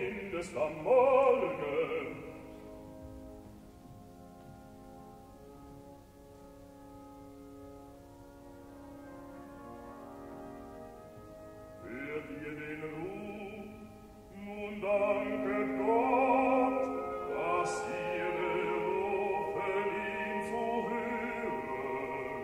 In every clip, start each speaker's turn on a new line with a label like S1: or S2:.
S1: findest am Morgen. Hör dir den Ruf, nun danke Gott, dass ihr berufen, ihn zu hören.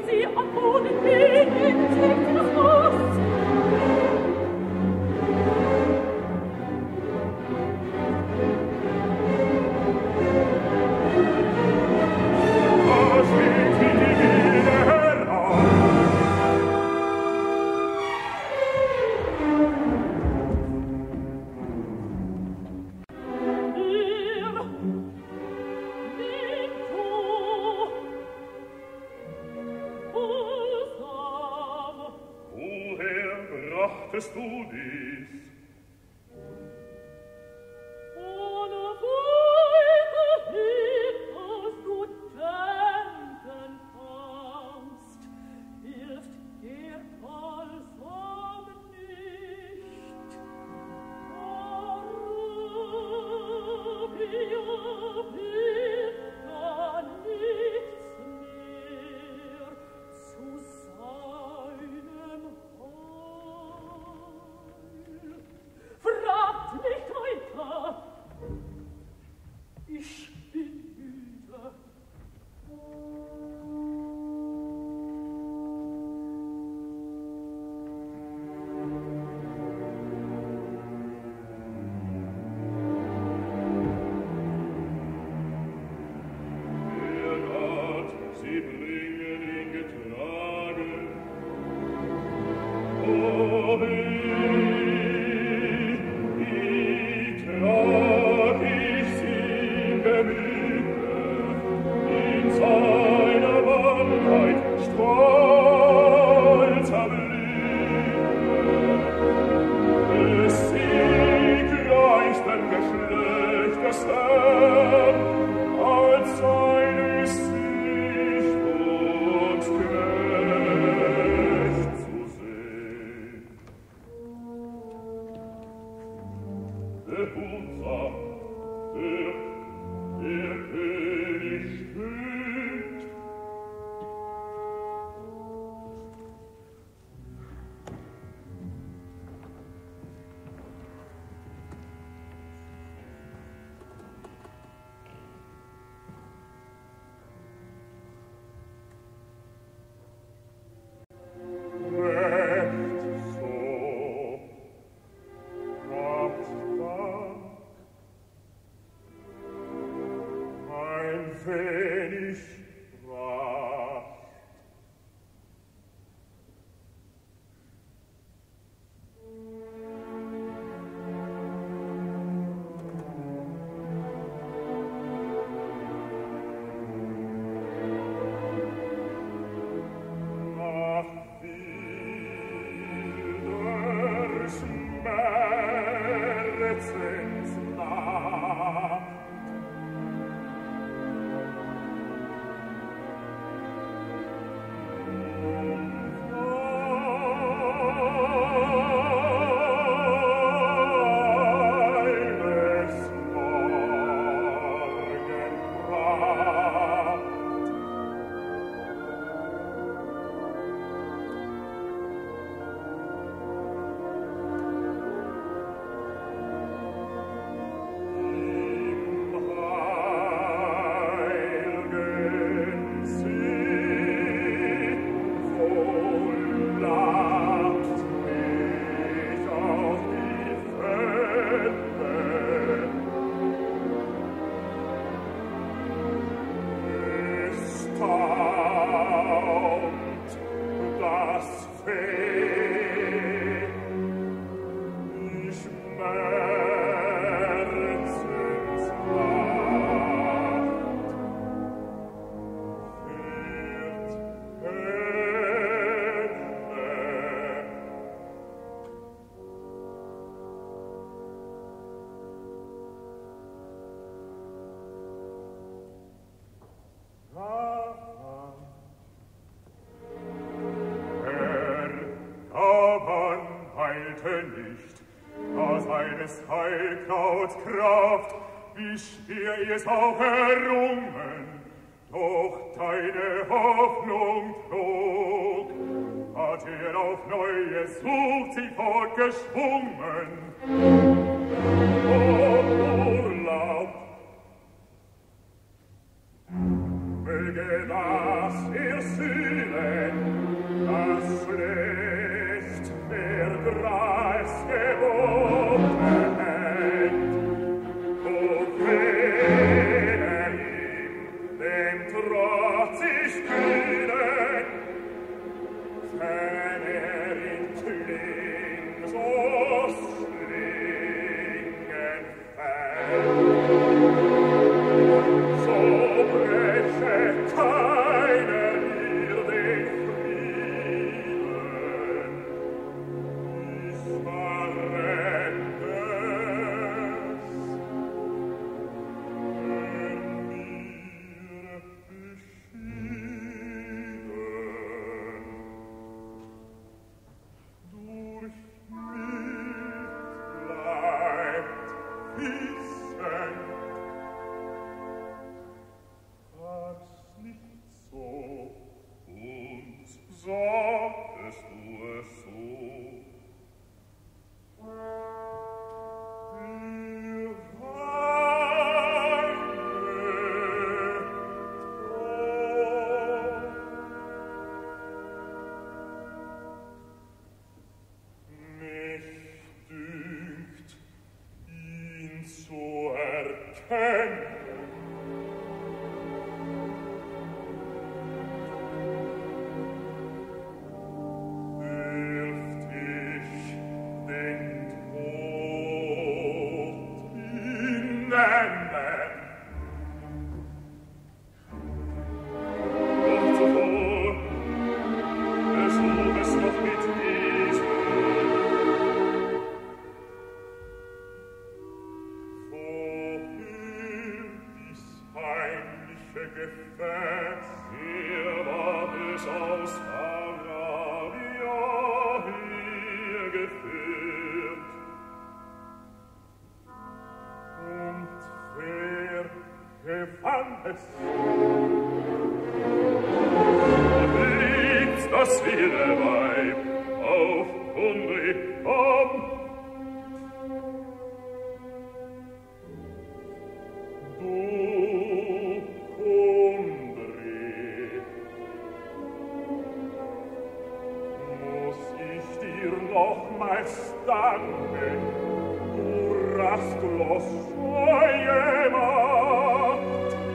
S2: Am Boden liegen, trägt das Haus.
S1: sagtest du dies?
S2: Ohne Wolke hilft, dass du denken kannst, hilft dir balsam nicht. Arabia will gar nichts mehr zu seinem Heil. Fragt nicht weiter, ich bin müde.
S1: Der Gott, sie bringen ihn getragen. Oh, wie trag ich sie gemüte, in seiner Wahrheit stolzer Blüte. Es siegreichsten Geschlechtes Herr, als seines Licht uns gerecht zu sehen. Behutsam, der König steht. Recht so, habt Dank, ein wenig Pracht. Nach wilder Schmerzensnacht eines Morgenpracht. Im heilgen See, wo lacht mich auf die Felde, es staunt das Fee, die Schmerzensnacht wird Gaban heilte nicht, da seines Heilkrauts Kraft, wie schwer es auch errungen, doch deine Hoffnung trug, hat auf neue Sucht sie fortgeschwungen. Urlaub, möge das ersühnen, das schlecht verdreis geboten hätt, o fehle ihm dem trotzig kühnen, wenn in Kling so schlingen fällt. So breche keiner ihr den Frieden, erkennen. Das wilde Weib auf Kundry komm. Du Kundry, muss ich dir nochmals danken, du rastlos scheue Macht.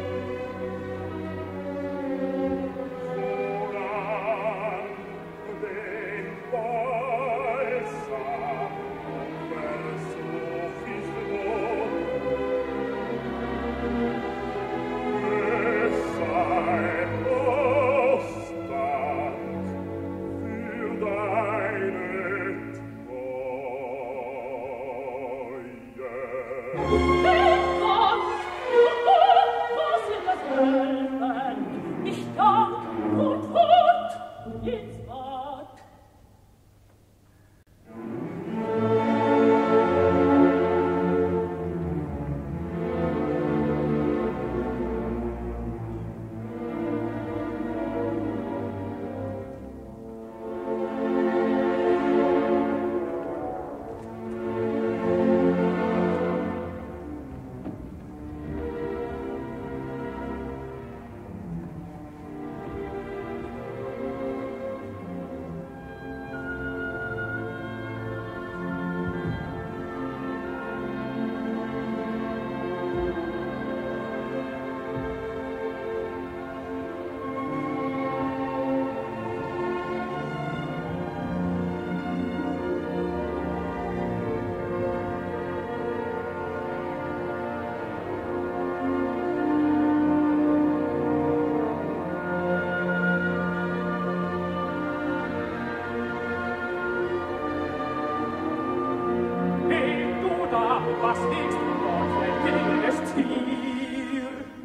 S1: Was liegst du dort, ein wildes Tier?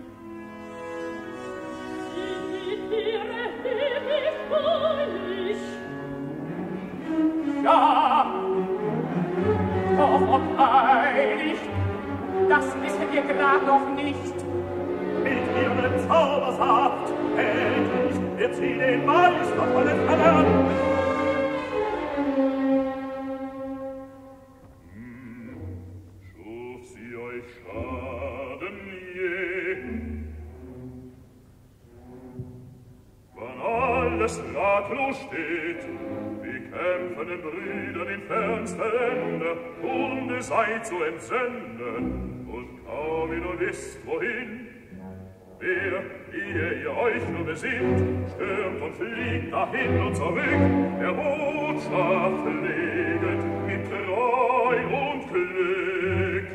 S1: Die Tiere ewig fröhlich. Ja, doch ob heilig, das wissen wir grad noch nicht. Mit ihrem Zaubersaft endlich wird sie den Meister verlernen. Steht, wie kämpfenden Brüdern in fernster Länder, Kunde sei zu entsenden, und kaum ihr nur wisst, wohin. Wer, ehe ihr euch nur besinnt, stürmt und fliegt dahin und zurück, der Botschaft legend mit Treu und Glück.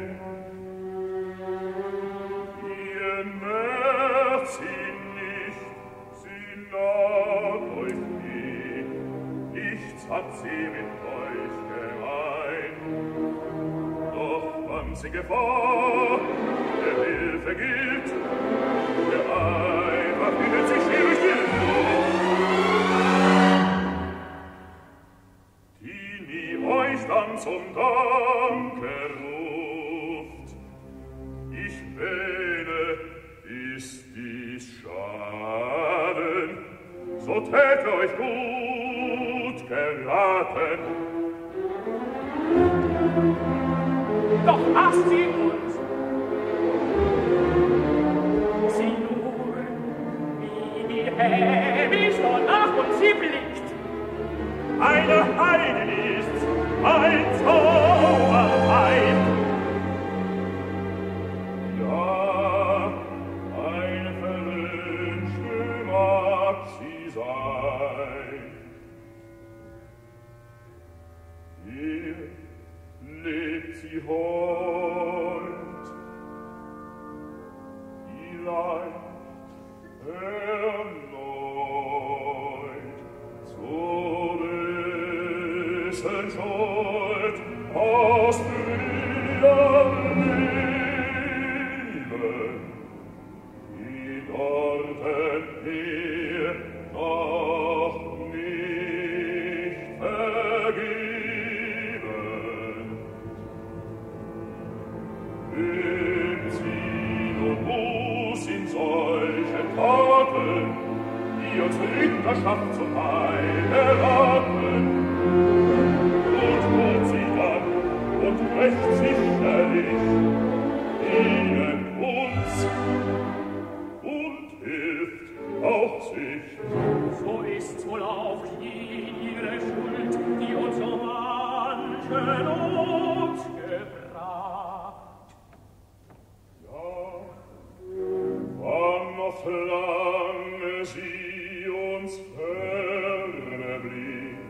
S1: Ihr merkt sie nicht, sie naht euch nie, nichts hat sie mit euch gemein. Doch wann sie Gefahr der Hilfe gilt, der Eifer findet sich hier durch die Luft, die nie euch dann zum Danke ruft. Ich wähne, ist dies Schaden, so täte euch gut geraten. Doch lasst sie uns, sieh nur, wie heimlich und nach uns sie blickt. Eine Heidin ist's, ein Zauberweib. Ja, sie heut. Vielleicht erneut zur bösen Schuld aus früher Leben, die dorten hier noch nicht vergeben. Übt sie nun Buß in solchen Taten, die uns Ritterschaft zum Heil erwarten, und tut sie dann und recht sicherlich ihnen uns und hilft auch sich.
S2: So ist's wohl auch ihre Schuld, die uns so manche Not gebracht.
S1: Ja, wann noch lange sie uns ferne blieb,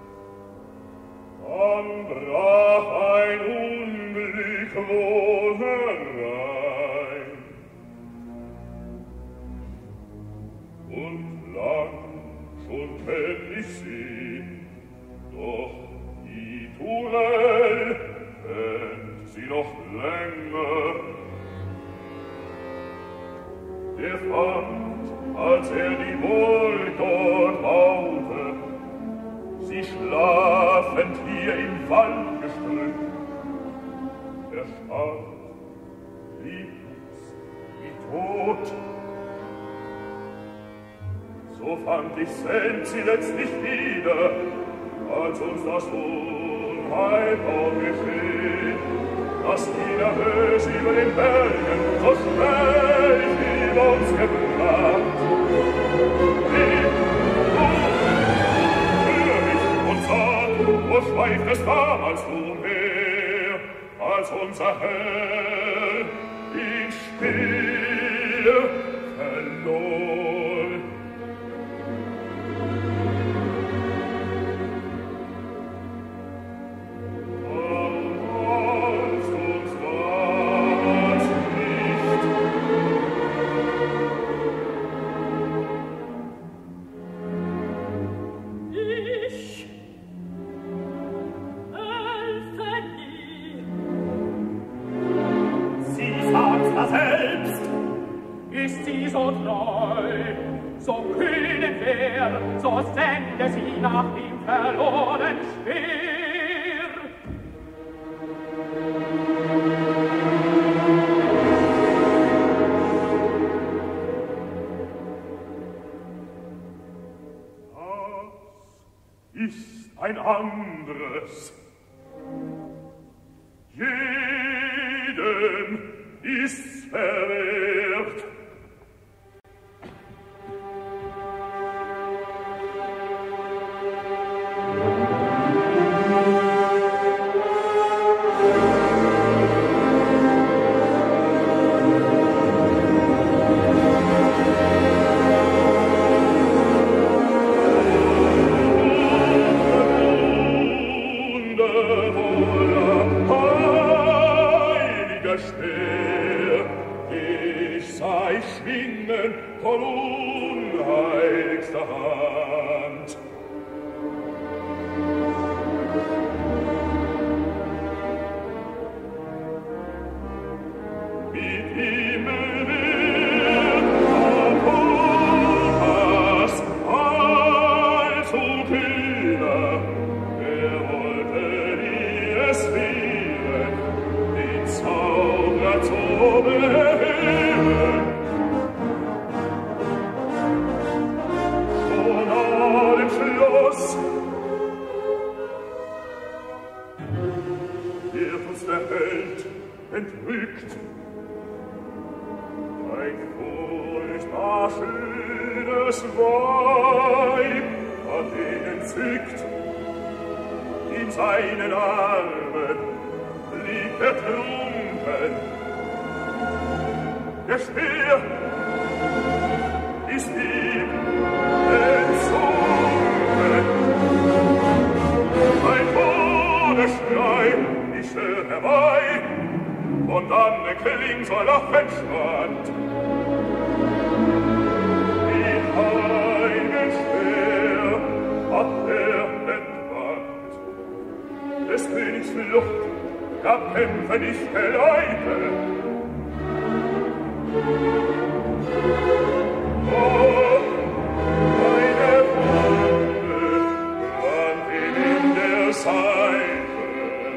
S1: dann brach ein Unglück wohl herein. Und lang schon kenn ich sie, doch die Turel kennt sie noch länger. Der fand, als die Burg dort baute, sie schlafend hier im Waldgestrüpp. Er starb, lieblos, wie tot. So fand ich selbst sie letztlich wieder, als uns das Unheil geschehen, das die nervös über den Bergen so schnell über uns gebracht. Hör mich und sag, wo schweift es damals umher, als unser Herr in Stille verlor.
S2: Ist sie so treu, so kühnen wir, so sende sie nach dem verloren Speer.
S1: Das ist ein anderes. Jedem ist's verwehrt. Von unheiligster Hand. Mit ihm wird Apophas allzu kühner, wollte die es wäre, den Zauberer zu beheben. Wird uns der Held entrückt, ein furchtbar schönes Weib hat ihn entzückt. In seinen Armen liegt ertrunken. Der Speer ist ihm entzogen. Ein Todesschrei Fische herbei, und dann kling soll auf den Strand. Wie heilenschwer hat entwandt. Des Königs Flucht gab Kämpfe nicht Geleite. Oh, meine Wunde brannt ihm in der Seite.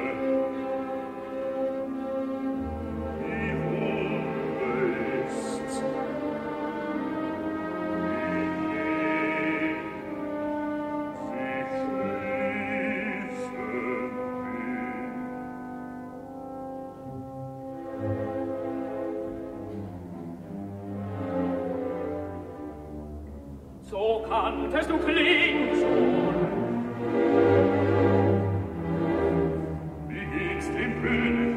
S1: Die Wunde ist's, wie sie schließen will.
S2: So kanntest du Kling schon.
S1: Wie geht's dem König?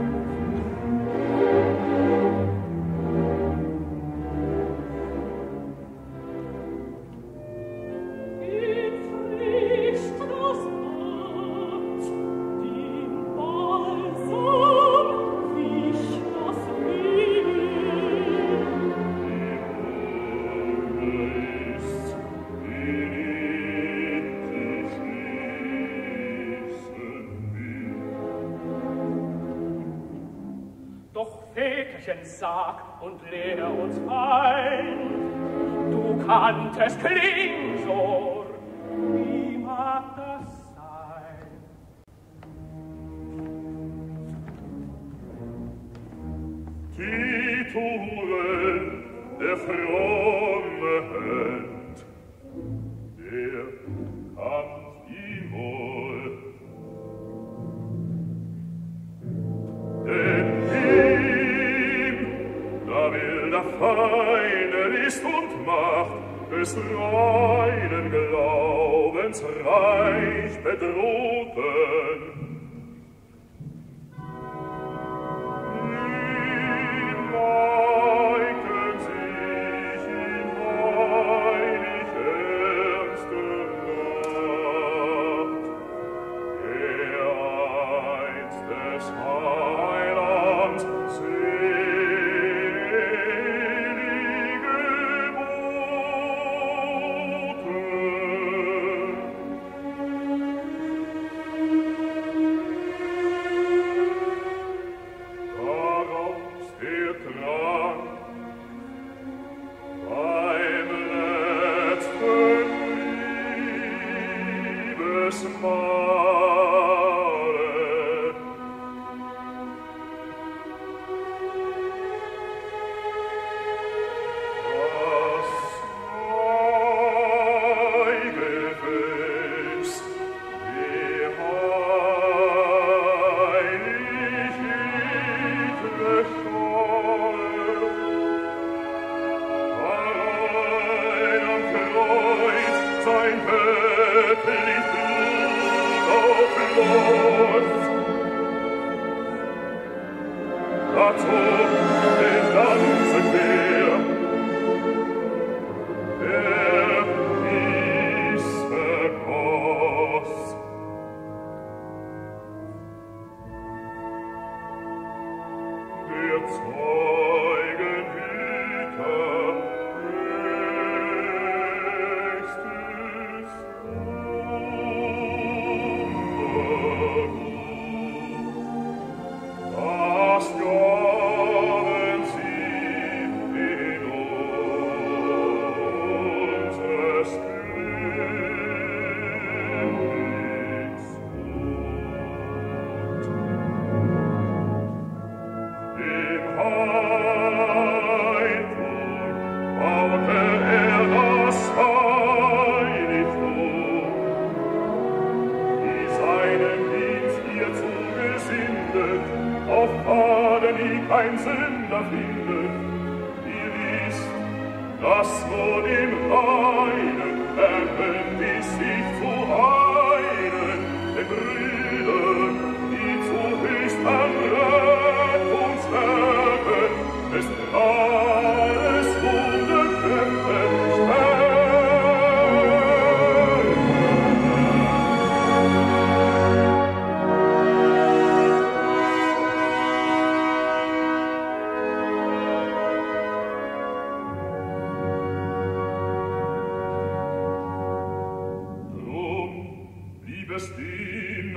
S2: Wie frischt das Bad, den Balsam wich das Mehl. Doch Väterchen, sag und lehr uns ein, du kanntest Klingsor, wie mag das sein?
S1: Titulen, der fromme Held, der kannt ihn wohl. Denn ihm, da will der Feine List und Macht des reinen Glaubens reich bedrohten. Ihm neigten sich in heilig ernste Nacht, einst des Heilands selige Bote. Daraus der Drang beim letzten Liebesmale. Das Weihgefäß, wie heilig edle Schale, allein am Kreuz sein göttlich Blut aufläuft. Dazu den ganzen Meer, der dies vergoss. Der Zeugen Hüter höchstes Wundergut. Das gaben sie in unseres Königs Hut. Im Heiligtum baute das Heiligtum, die seinen Dienst hierzu gesindet, auf Erden nie kein Sünder findet. Ihr wisst, dass nur dem Reinen erwöhnt ist, sich zu heilen, den Brüdern, die zu höchsten Rettungswerken des alles Wunderkräfte stellen.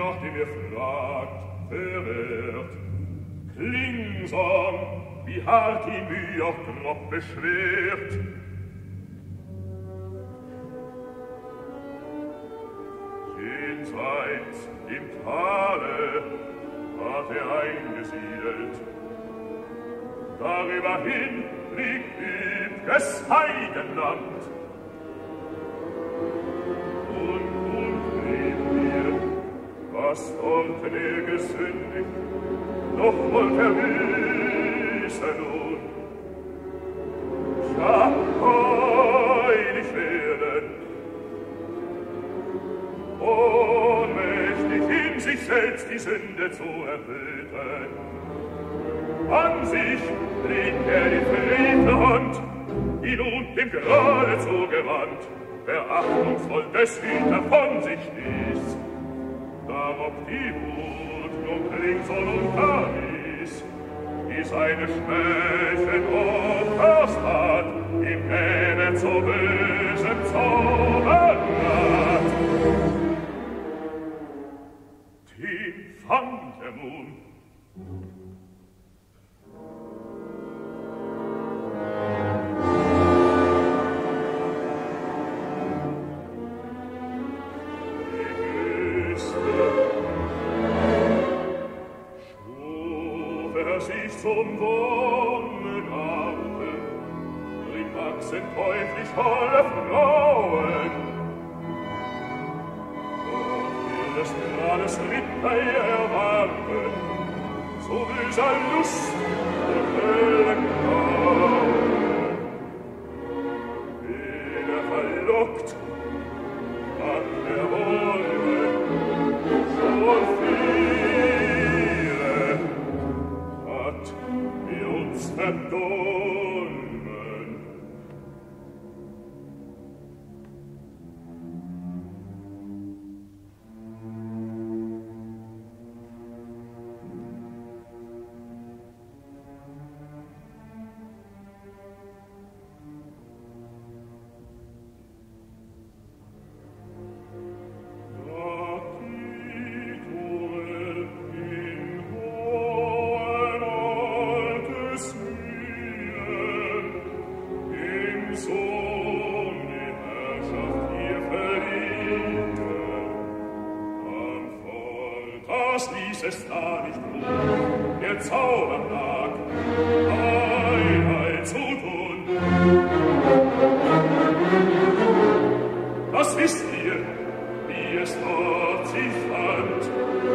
S1: nachdem ihr fragt, verwehrt. Klingsam, wie hart ihn wie auch grob beschwert. Jenseits im Tale hat eingesiedelt. Darüber hin liegt übges Heidenland. Und lebt mir, was wollten gesündigt, doch wollt büßen nun. Schau, heilig werden, ohnmächtig in sich selbst die Sünde zu erhöhten. An sich legt die freie Hand, die nun dem Grade zugewandt, verachtungsvoll des Hüter von sich ließ. Darob die Wut nun Klingson und Paris, die seine Schmächen opferst hat, im Nähne zu bösem Zaubern hat. Den fand nun, zum Wonnegarten, drin wachsen teuflisch holle Frauen. Und ihres Grades Ritter erwarten, so böser Lust und Höllengrauen. Wen verlockt, an der Wolle, schon verdorben. Es da nicht gut, der Zaubertag, Einheit zu tun. Was wisst ihr, wie es dort sich fand?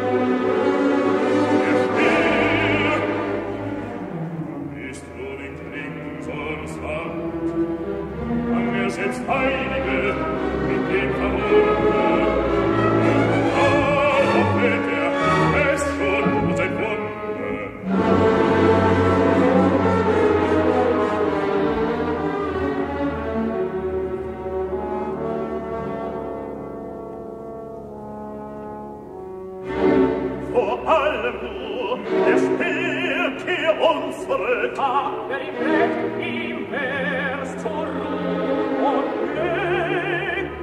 S1: Der Speer ist nur in Klingsons Hand, an der selbst Heilige mit dem Verwundern.
S2: Der im Recht ihm wär's zur Ruh und Glück.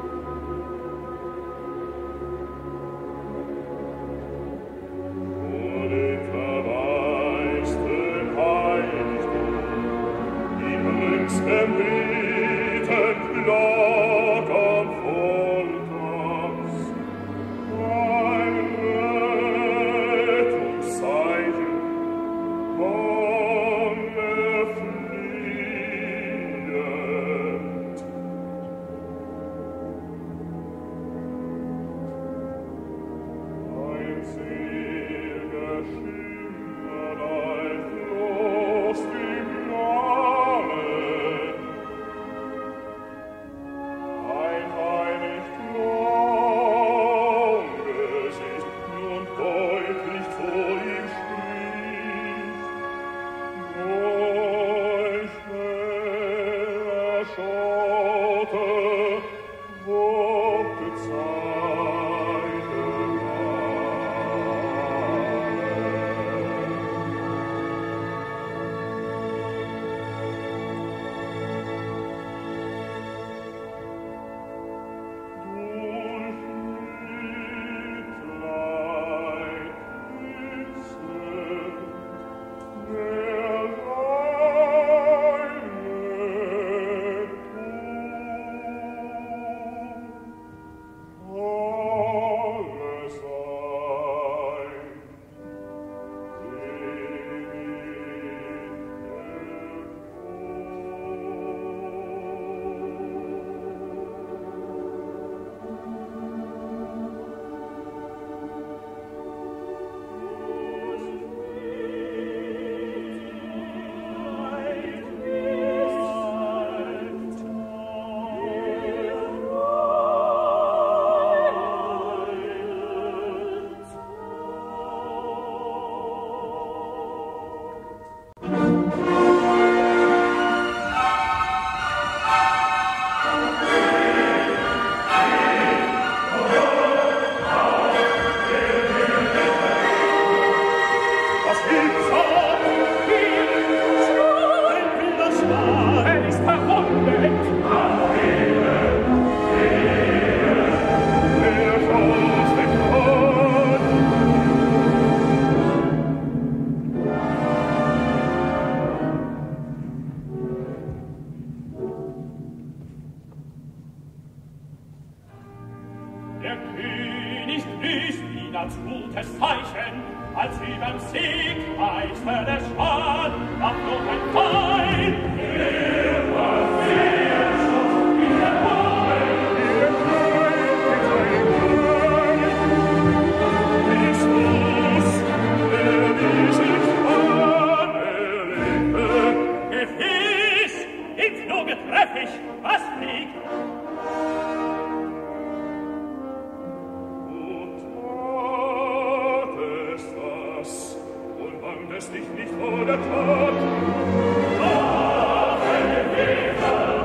S1: O den verwaisten Heiligtum, im jüngsten Bieten lag am Volltags, ein Rettungszeichen,
S2: gutes Zeichen, als wie beim Sieg reißte der Schwan, da flog ein Pfeil. Er war sehr schon in der Wolle, ihr Kleid mit Jesus, diesen Schwan erlegte. Gewiss, im Fluge treff ich, was fliegt.
S1: Dich nicht vor der Tat.
S2: Ach, eine Weber!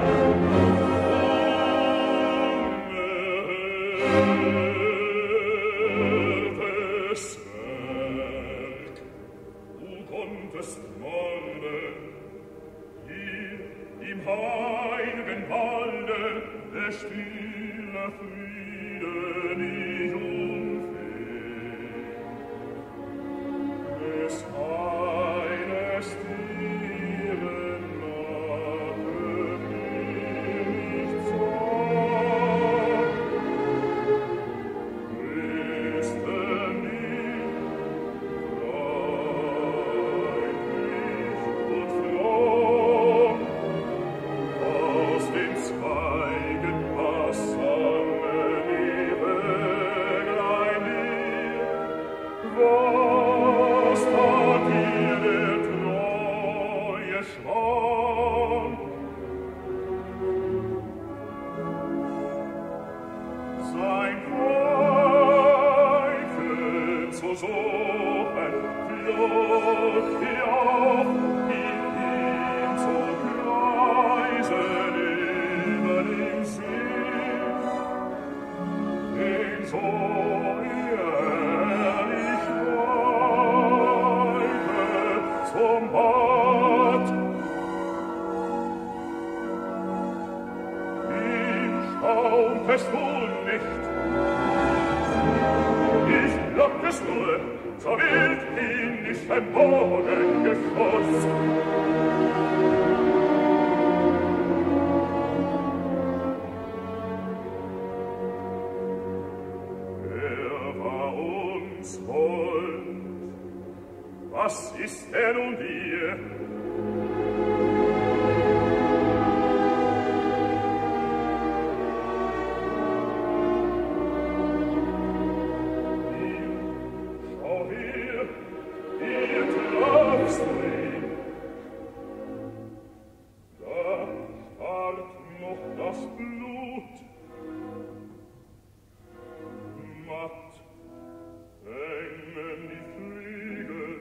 S1: Unerhörtes Werk, du konntest morden, hier im heiligen Walde, der stille Friede nicht umfällt. Es eines Tieren mache mir nicht Sorg. Christen nicht, freundlich und froh, aus den Zweigen passen die Weglein dir. Was tat dir der treue Schwan? Sein Pfeifen zu suchen, flog hinauf, ihm zu kreisen über den See, den so ehrlich weite zum Bad. Wie stauntest du nicht? Ich locktest nur, so wild ihn nicht ein Bogengeschoss. Er war uns hold. Was ist er nun dir? Schau her, ihr trafst ihn. Da starrt noch das Blut. Matt hängen die Flügel.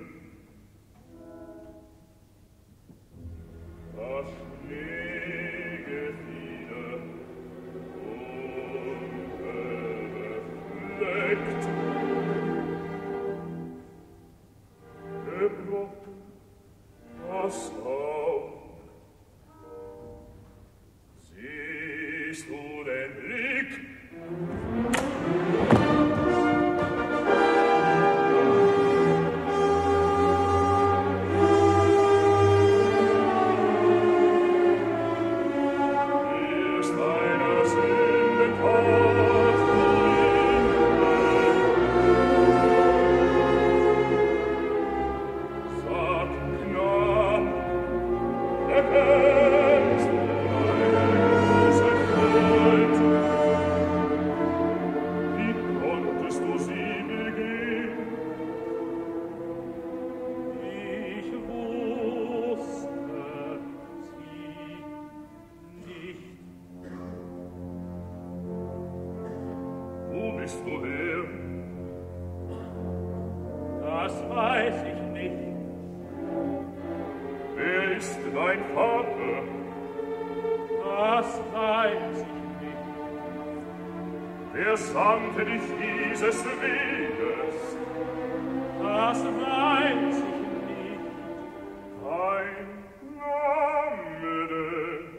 S1: Das Schneegefieder unbefleckt. Gebrochen, pass auf. Siehst du den Blick? Ist einer Sündentat Sag, Knab, erkennst du eine große Schuld? Wie konntest du sie begehen? Ich wusste sie nicht. Wo bist du her?
S2: Das weiß ich nicht.
S1: Wer ist dein Vater?
S2: Das weiß ich nicht.
S1: Wer sandte dich dieses Weges?
S2: Das weiß ich nicht.
S1: Dein Name denn?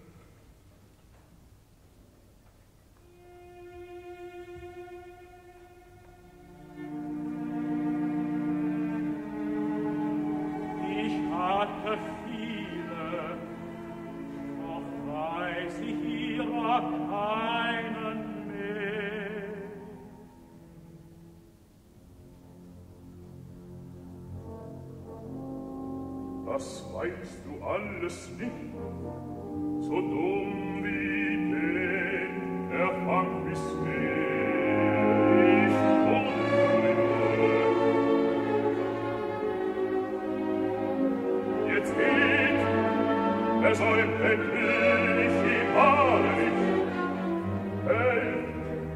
S2: Ich hatte viele, doch weiß ich ihrer keinen mehr.
S1: weißt du alles nicht, so dumm wie den, der Fang bis ich jetzt geht, versäumt endlich die Ware nicht, helft.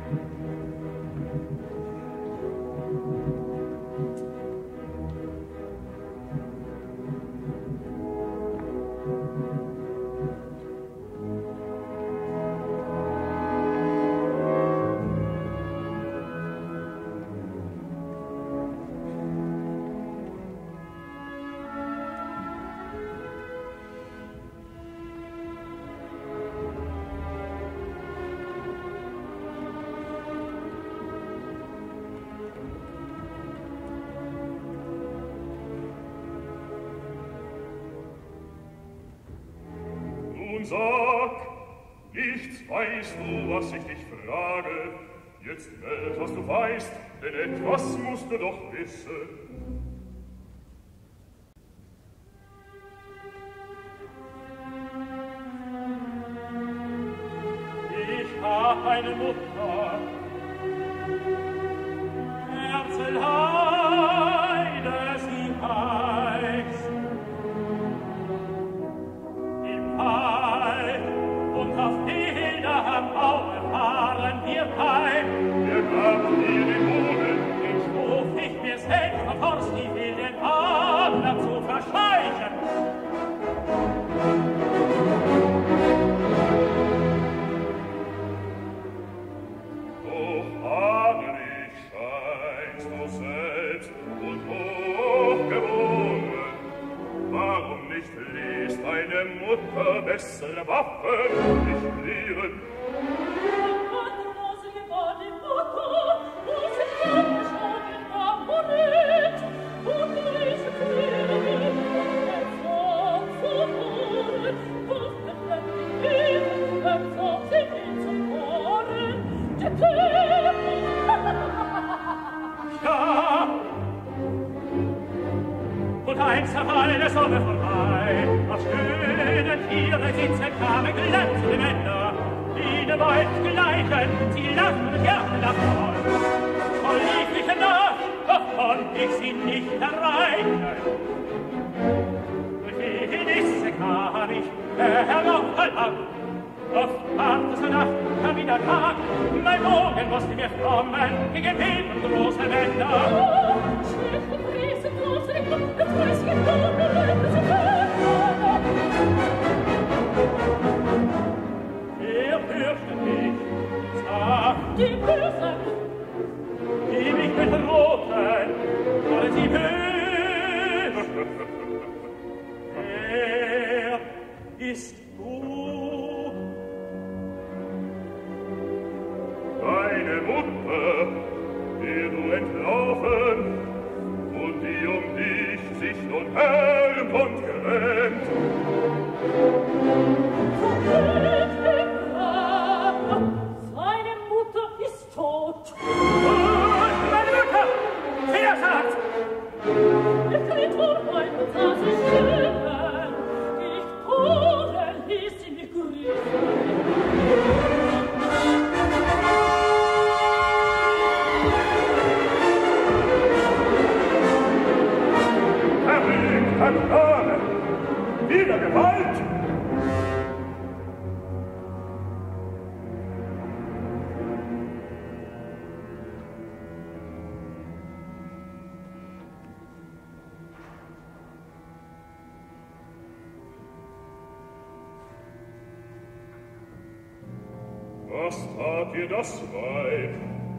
S1: Sag, nichts weißt du, was ich dich frage. Jetzt meld, was du weißt, denn etwas musst du doch wissen.
S2: Ich hab eine Mutter, Herzeleide sie heißt. Auf jeder Mauer fahren wir heim.
S1: Wir gaben dir den Boden.
S2: Ich ruf ich mir selbst von Horst, die will den Adler zu verscheuchen.
S1: Doch adelig scheinst du selbst und hochgeboren. Warum nicht lässt deine Mutter bessere Waffen nicht lehren?
S2: Und eins zerfallene Sonne vorbei, auf schönen Tiere sitzen kamen glänzende Männer, ihnen wollt gleichen, sie lachen und jagen davon. Und lief ich nach, doch konnt ich sie nicht erreichen. Durch die Nisse kam ich heraufgelang, doch ward es Nacht, kam wieder Tag, mein Bogen musste mir frommen gegen Wind und große Männer. Er fürchtet mich, sagt die Bösen, die mich bedrohten, wollen sie böse. Er ist gut.
S1: Deine Mutter, der du entlaufen, und die dich sich nun härmt und gerennt.
S3: Seine Mutter ist tot.
S2: Meine Mutter! Wer sagt?
S3: Der Kreatur bleibt und sah sich schön. Ich tode, ließ sie mich grüßen.
S1: Verklage! Wieder Gewalt! Was tat dir das Weib?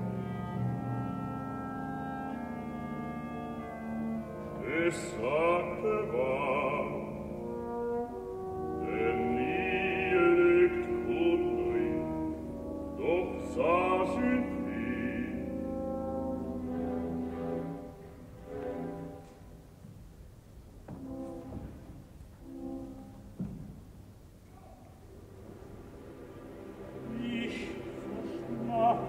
S1: Es sagte wahr, denn nie legt Unrein, doch sah sie viel.
S2: Ich verschmachte.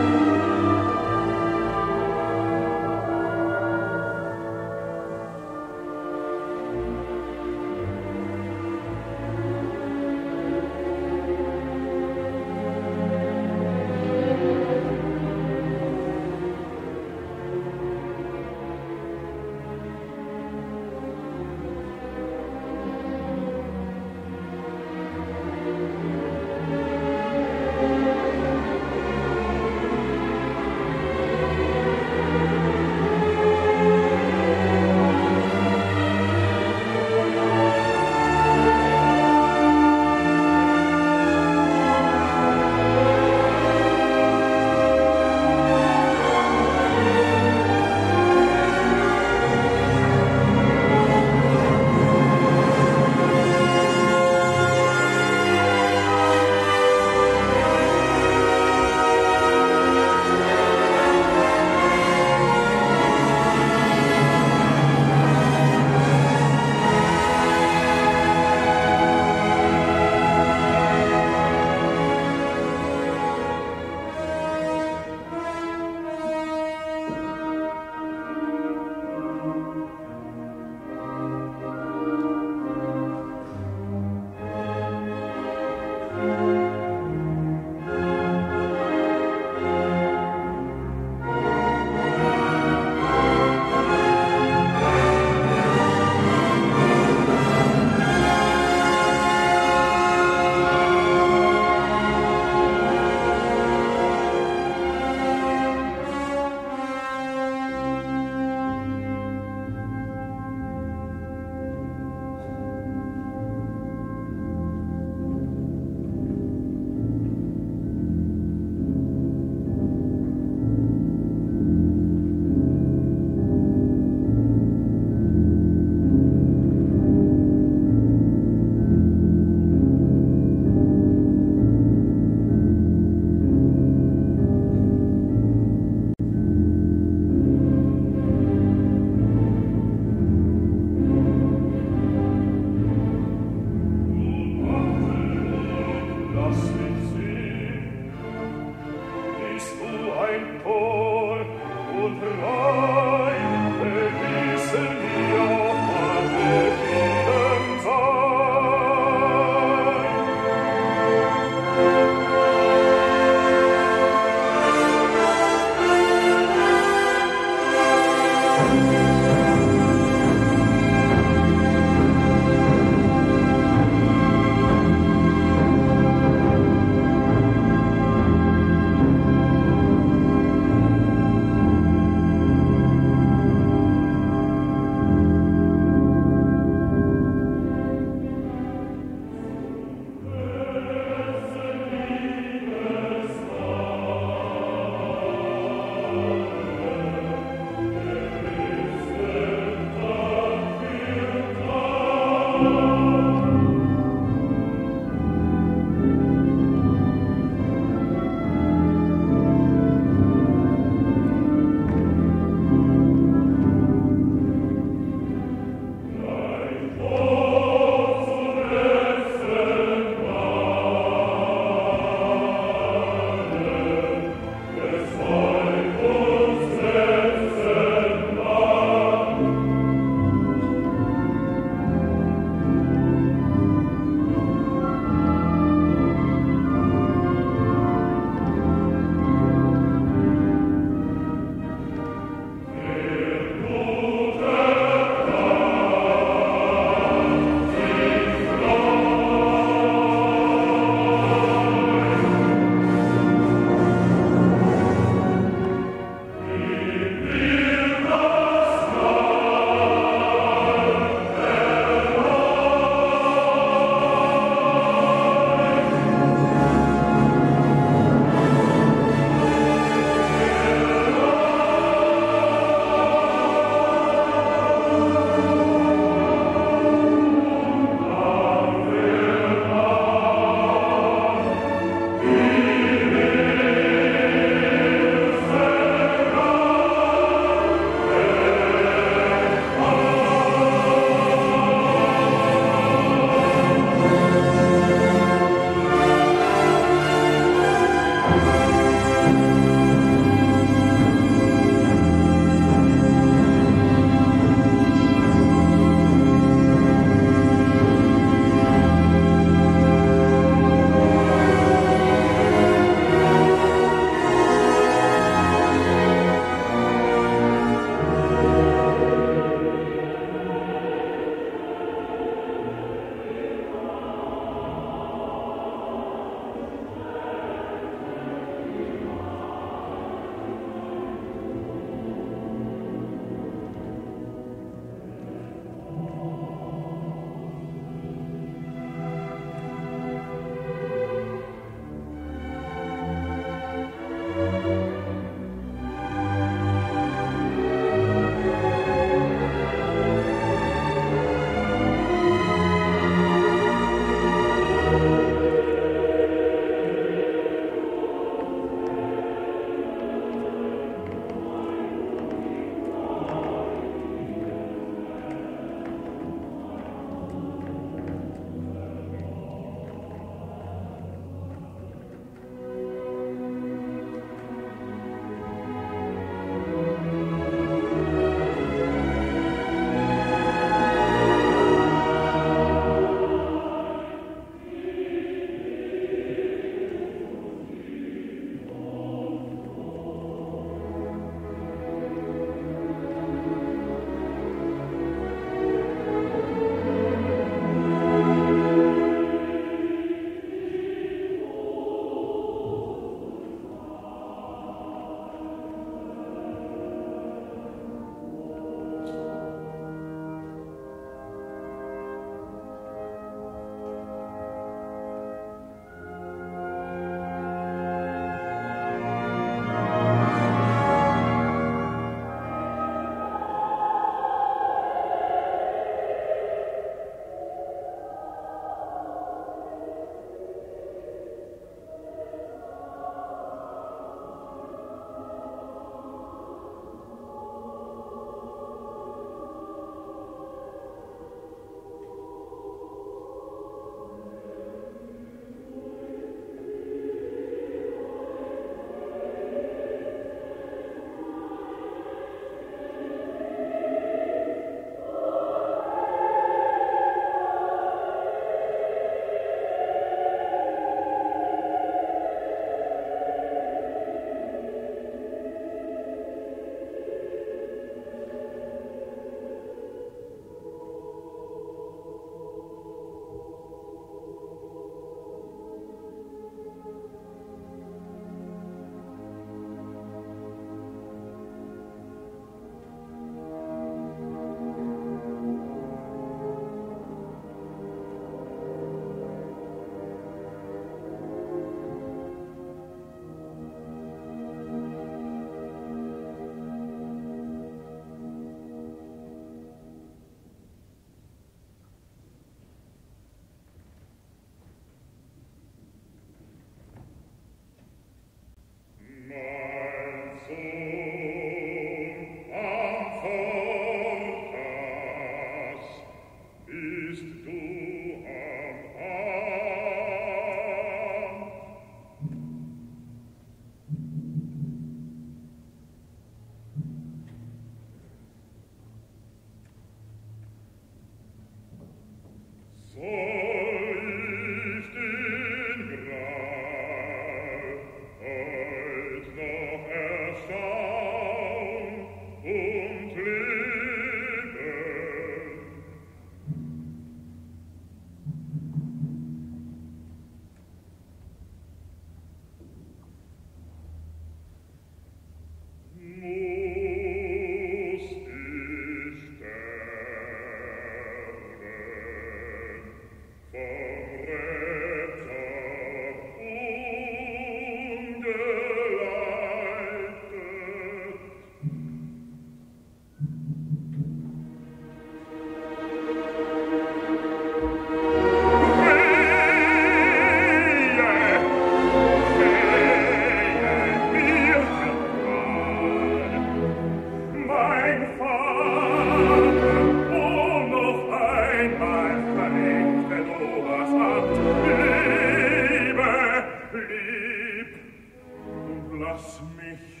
S1: lass mich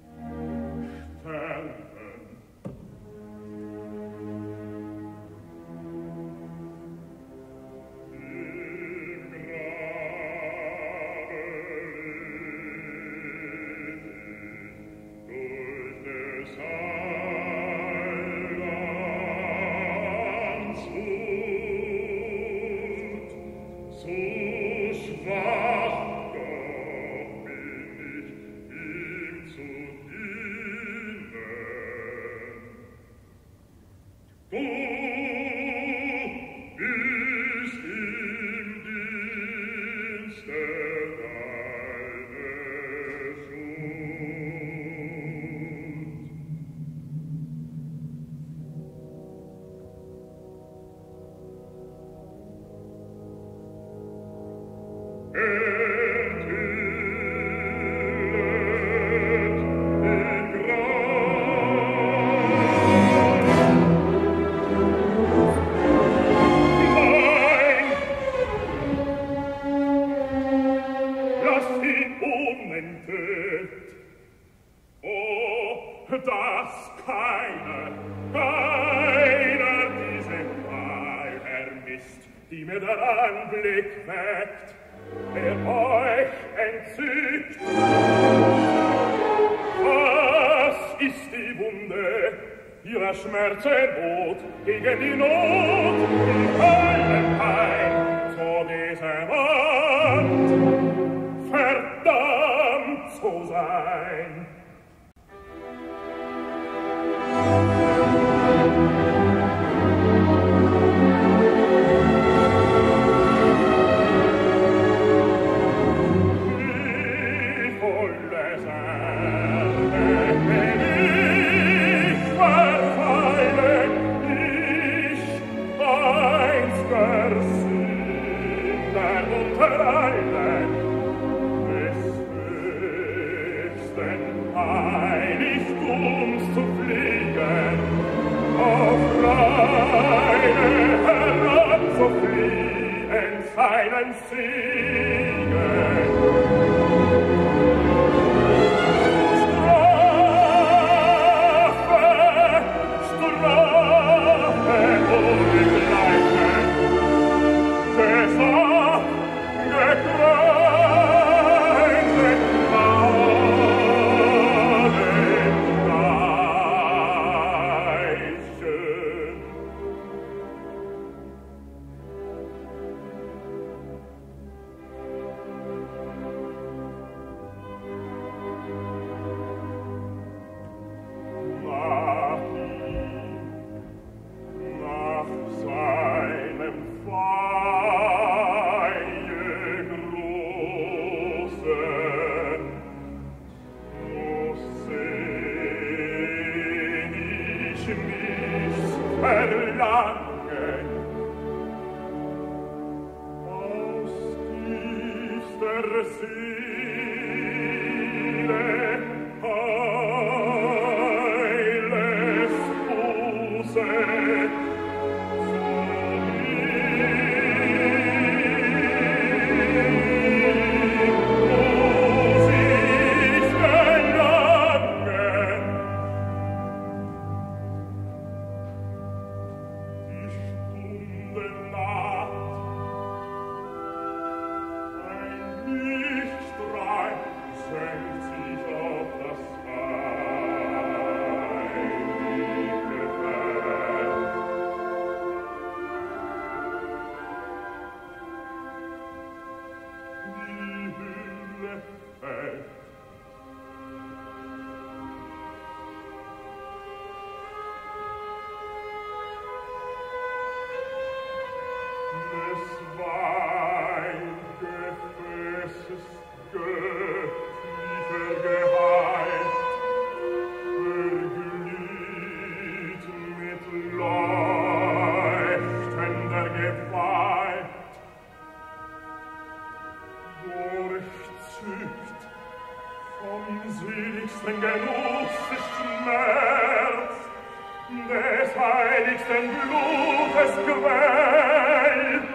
S1: sterben.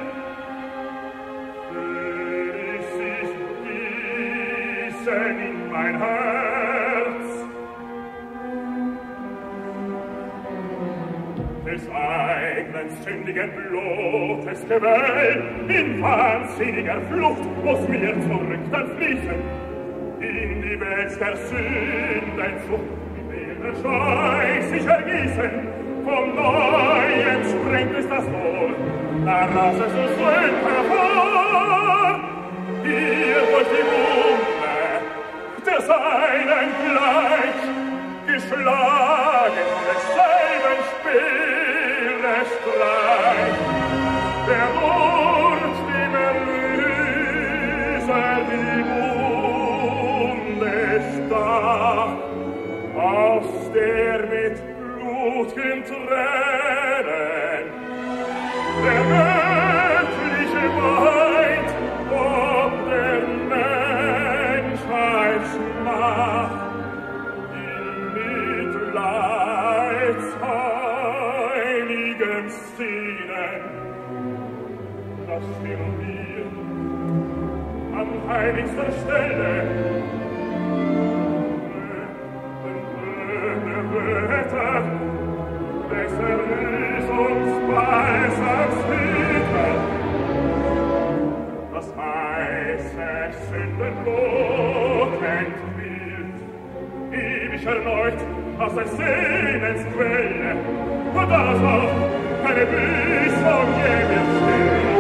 S1: In mein Herz. Des eigenen sündigen Blutes Gewell in wahnsinniger Flucht muss mir zurück dann fließen in die Welt der Sündenzucht, in der der Schweiß sich ergießen. Vom Neuen sprengt es das Wohl, daraus es so schön hervor. Hier durch die Wunde der Seinen gleich, geschlagen von desselben Spielestreich, der Mund dem Erlöser die Wunde stach, aus der mit blutgen Tränen der göttliche weint, ob der Menschheitsmacht in Mitleids heiligem Sinnen, das wir an heiligster Stelle Wetter, des Erlösungs Beisams Hüter, das heiße Sündenblut entquillt, ewig erneut aus der Sehnensquelle, und das auch keine Büßung je mehr stillt.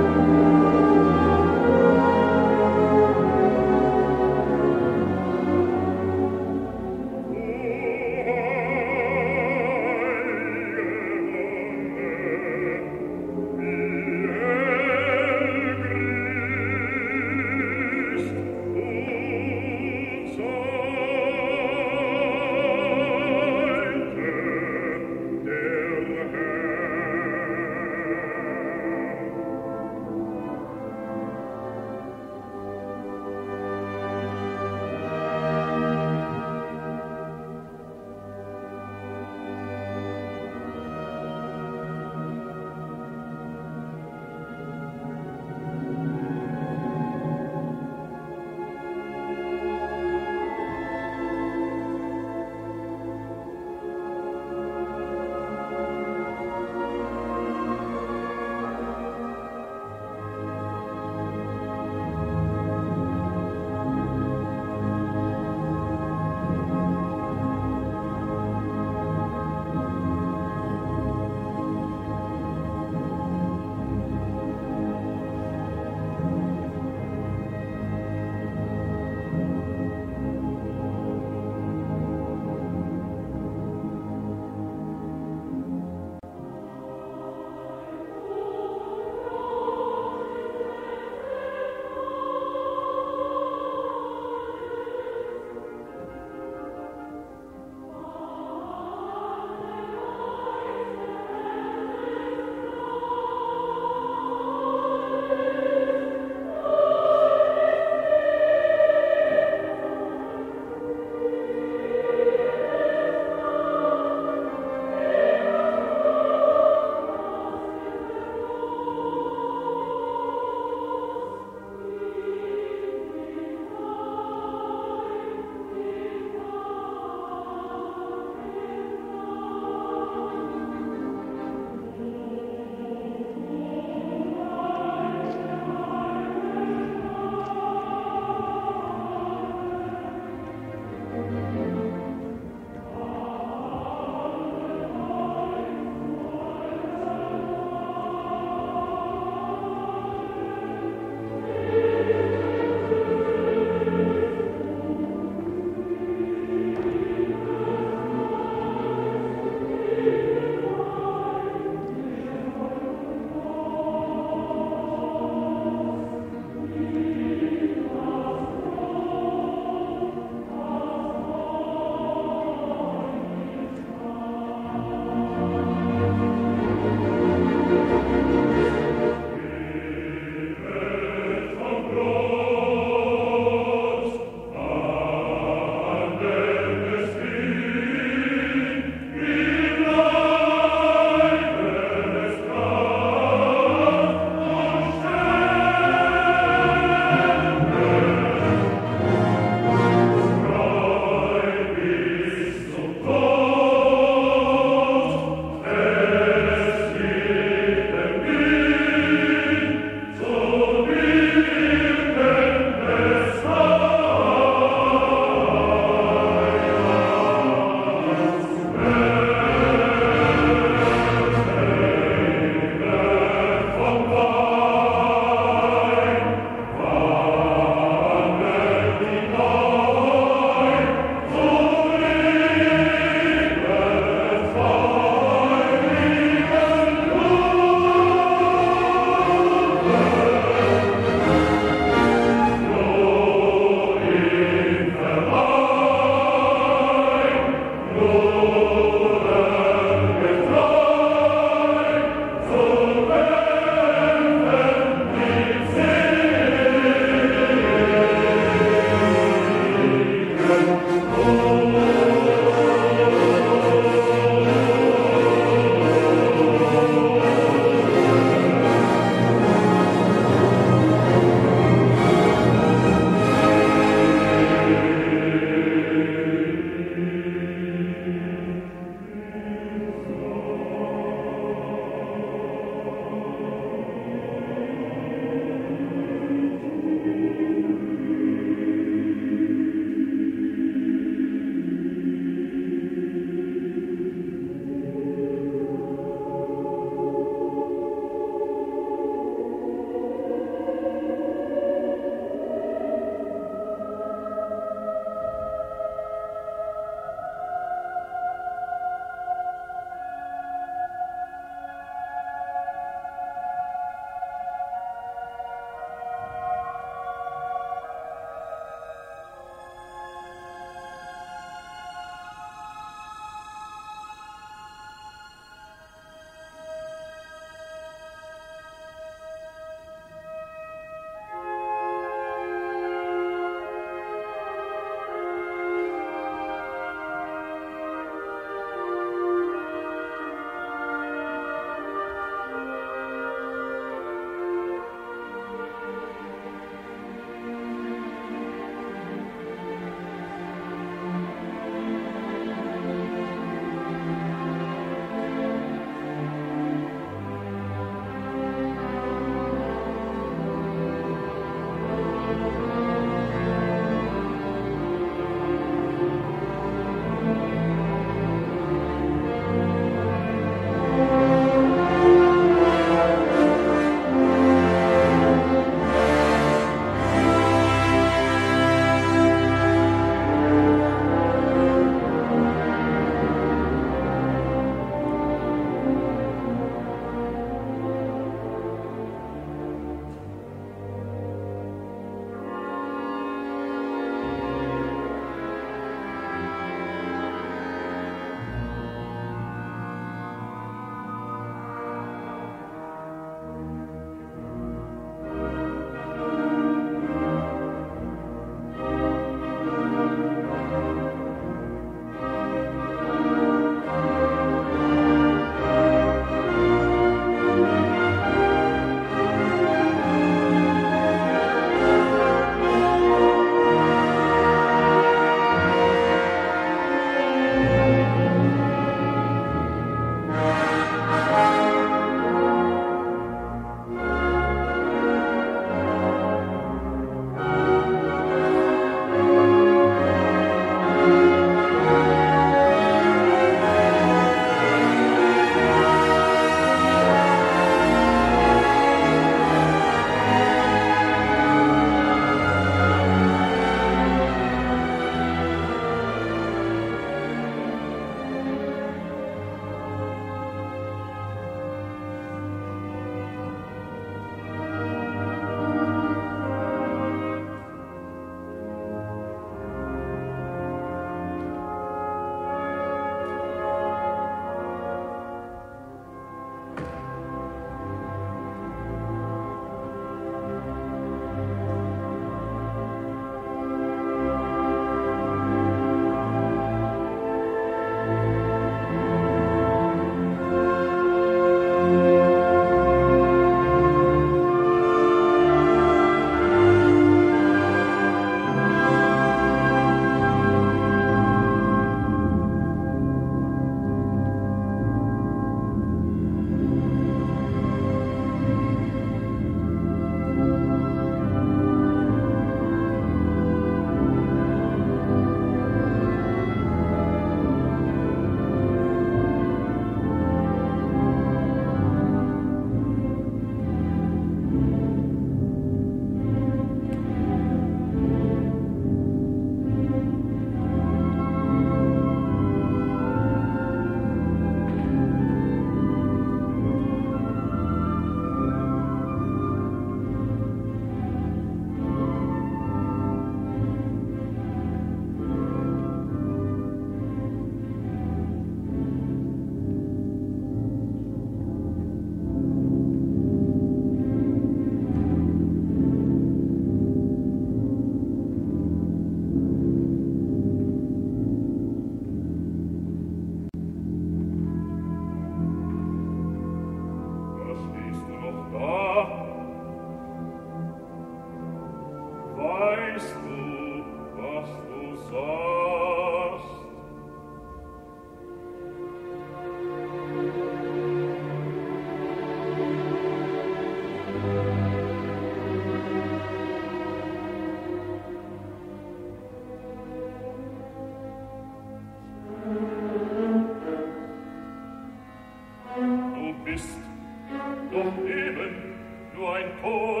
S1: ein Tor.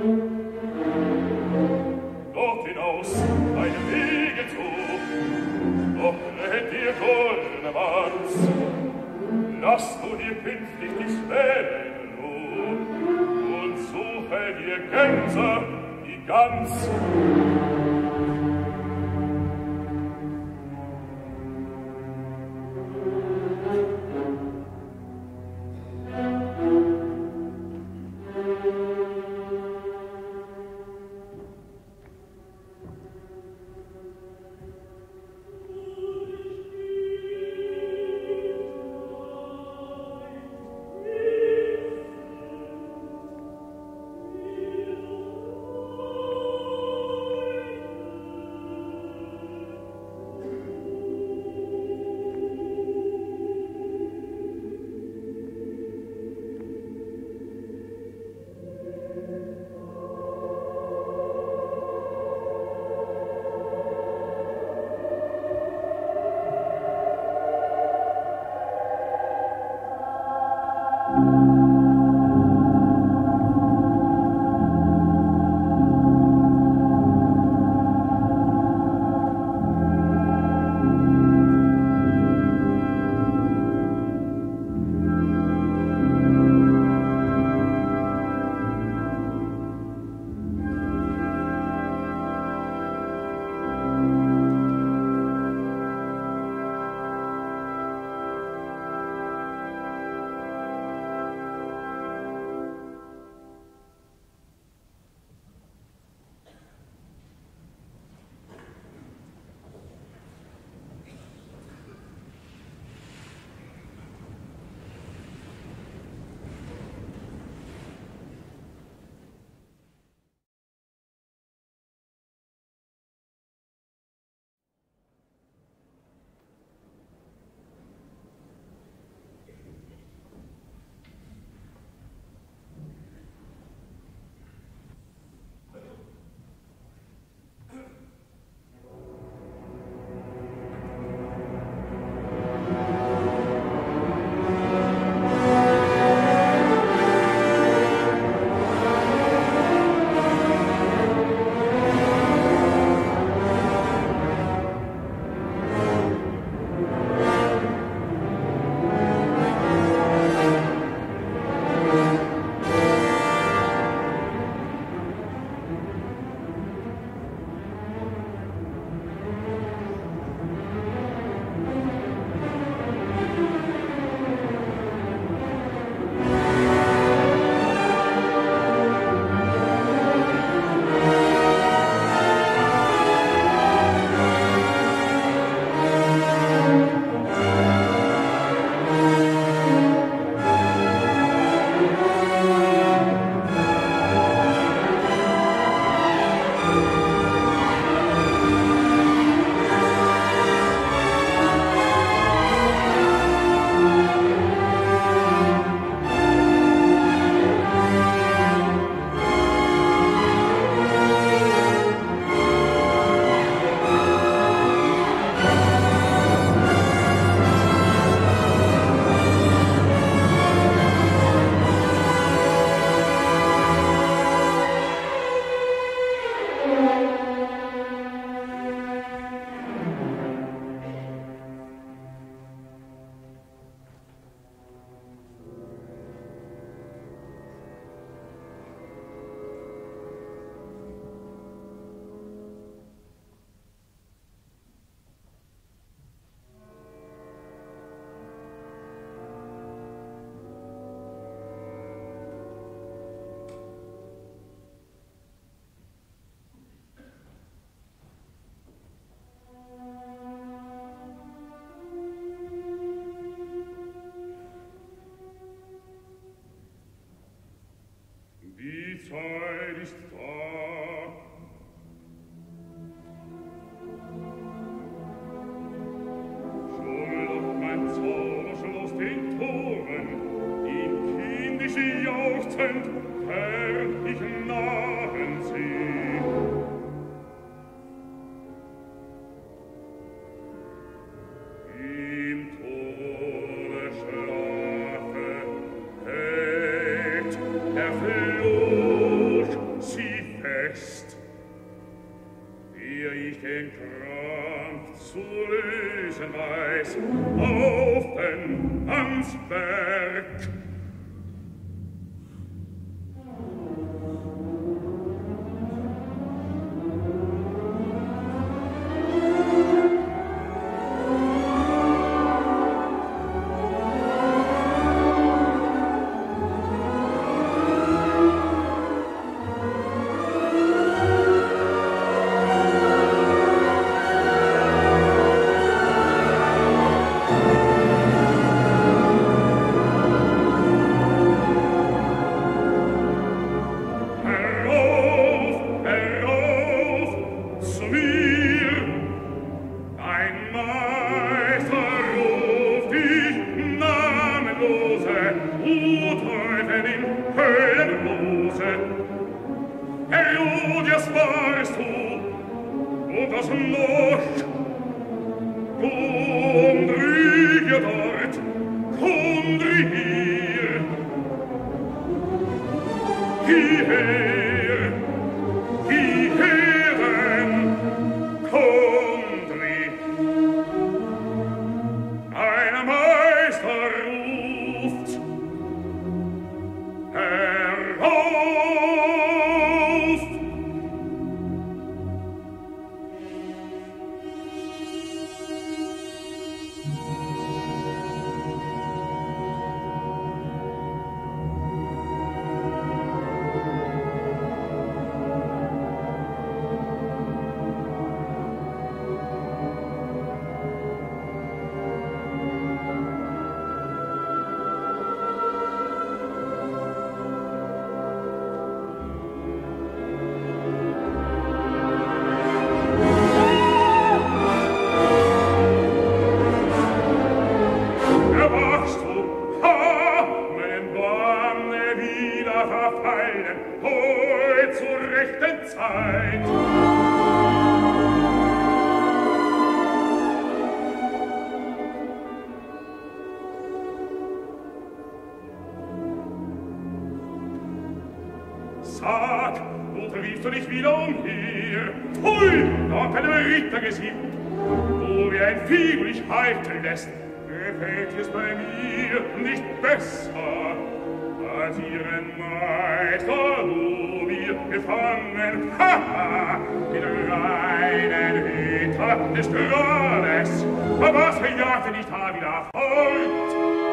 S1: Dort hinaus, einem Wege zu, doch rät dir Dornemanns, lass du dir künftig die Schwere in Ruhe und suche dir Gänse, die Gans.
S4: Zeit ist da. Schon lockt mein Zauberschloss den Toren, ihn kindisch jauchzend, herrlich nahen sie. Im Tore schlafe, hegt der Floh, den Krampf zu lösen weiß, auf den Ansberg. Gefällt es bei mir nicht besser, als ihren Meister du mir gefangen, haha, in reinen Hüter des Grades, aber was verjagte nicht da wieder fort?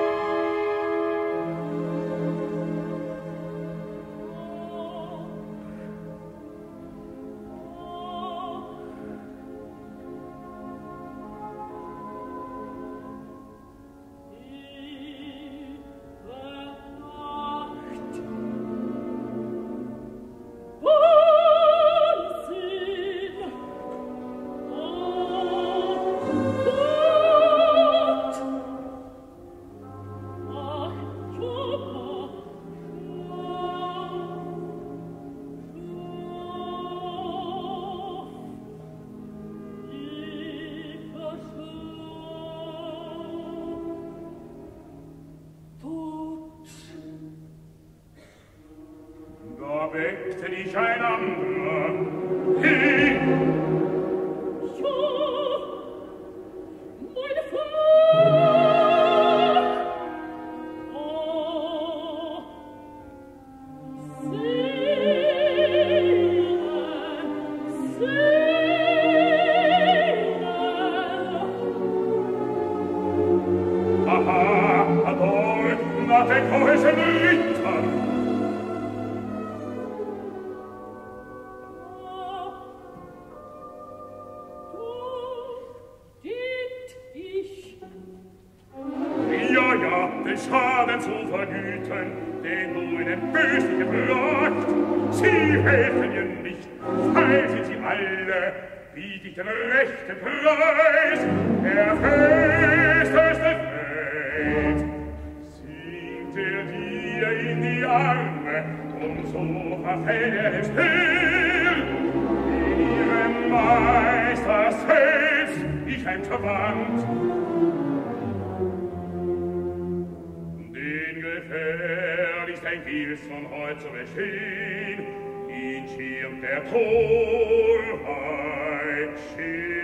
S4: Weckte dich ein anderer, hey!
S3: Ja, meine Frau! Oh,
S4: Aha, ador, nach den Häusern Rittern! Schaden zu vergüten, den du in den Bösen gebracht. Sie helfen dir nicht, feil sind sie alle, biet ich den rechten Preis, der festeste Feld. Singt dir in die Arme, und so verfällt dem Still. In ihrem Meister selbst ich entwandt, gefährlich dein Gilts von heut zu bestehen, ihn schirmt der Torheit schien.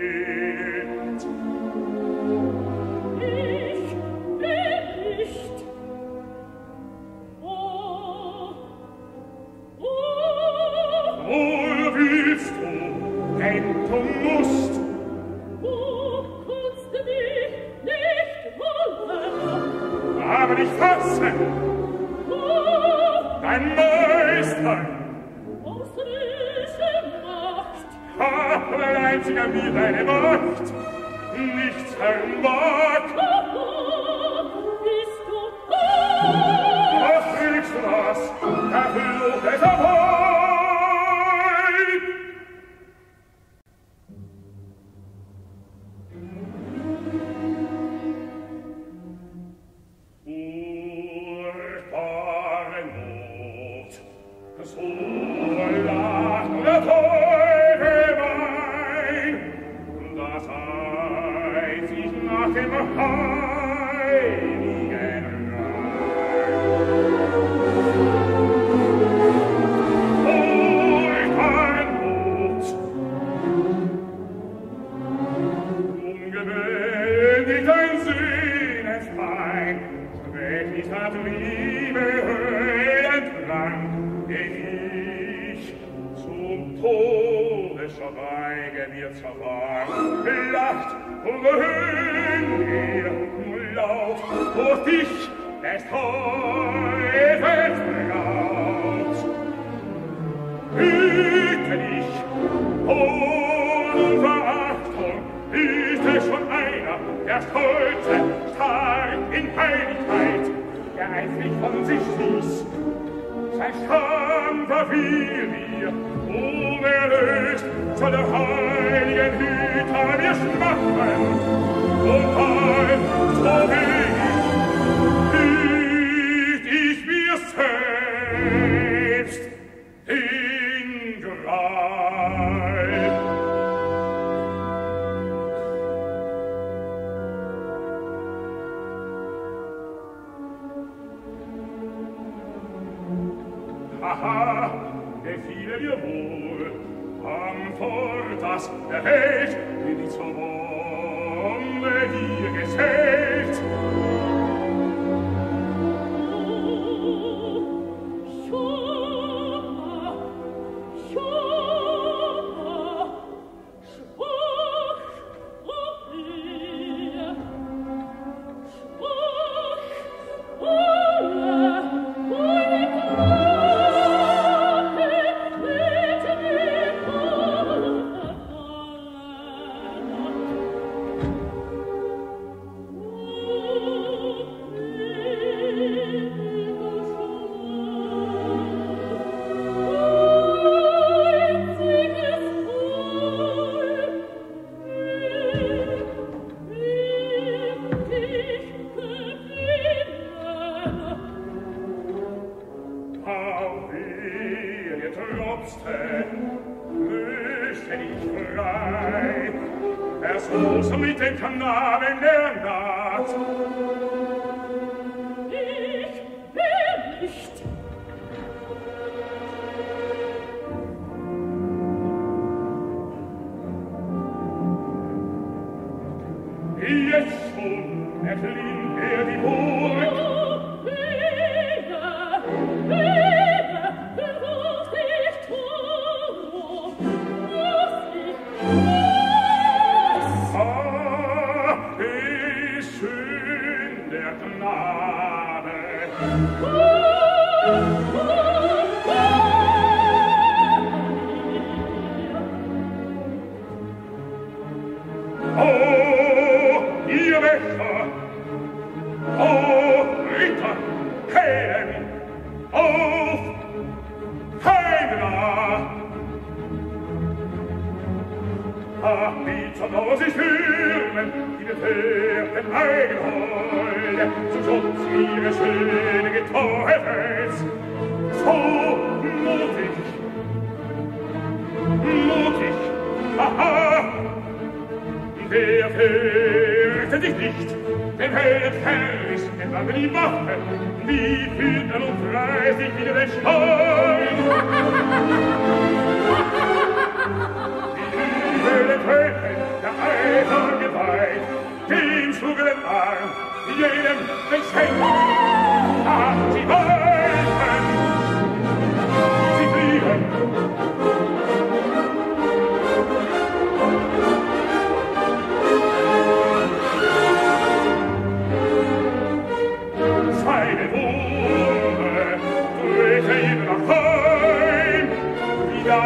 S4: willst du, denn du musst.
S3: Du kannst mich nicht wollen.
S4: Aber nicht fassen. Dein Meister.
S3: Ausrüsche Macht.
S4: Ein einziger wie deine Macht. Nichts vermag.
S3: Bist du
S4: Was kriegst du das? Dafür du besser wohl. Furchtbare Not, so lacht der Teufel mein, das heißt sich nach dem Heiligen Furchtbare Not, ungewöhnlich dein Sinnesfein, schrecklich hat Liebe Höhlendrang, den ich zum Tode schweige mir zerwang. Lacht und höhn ihr nur laut, durch dich des Teufels Braut. Hüte dich, ohne Verachtung, hüte schon einer, der stolze, stark in Heiligkeit, der eifrig von sich ließ. Sein Scham verfiel mir, unerlöst, soll der heiligen Hüter mir schmachten, und bald, so wenig, hüt ich mir selbst in Greif. Aha, gefiele mir wohl, am Vortas der Held, den ich zur Wonne dir gesellt.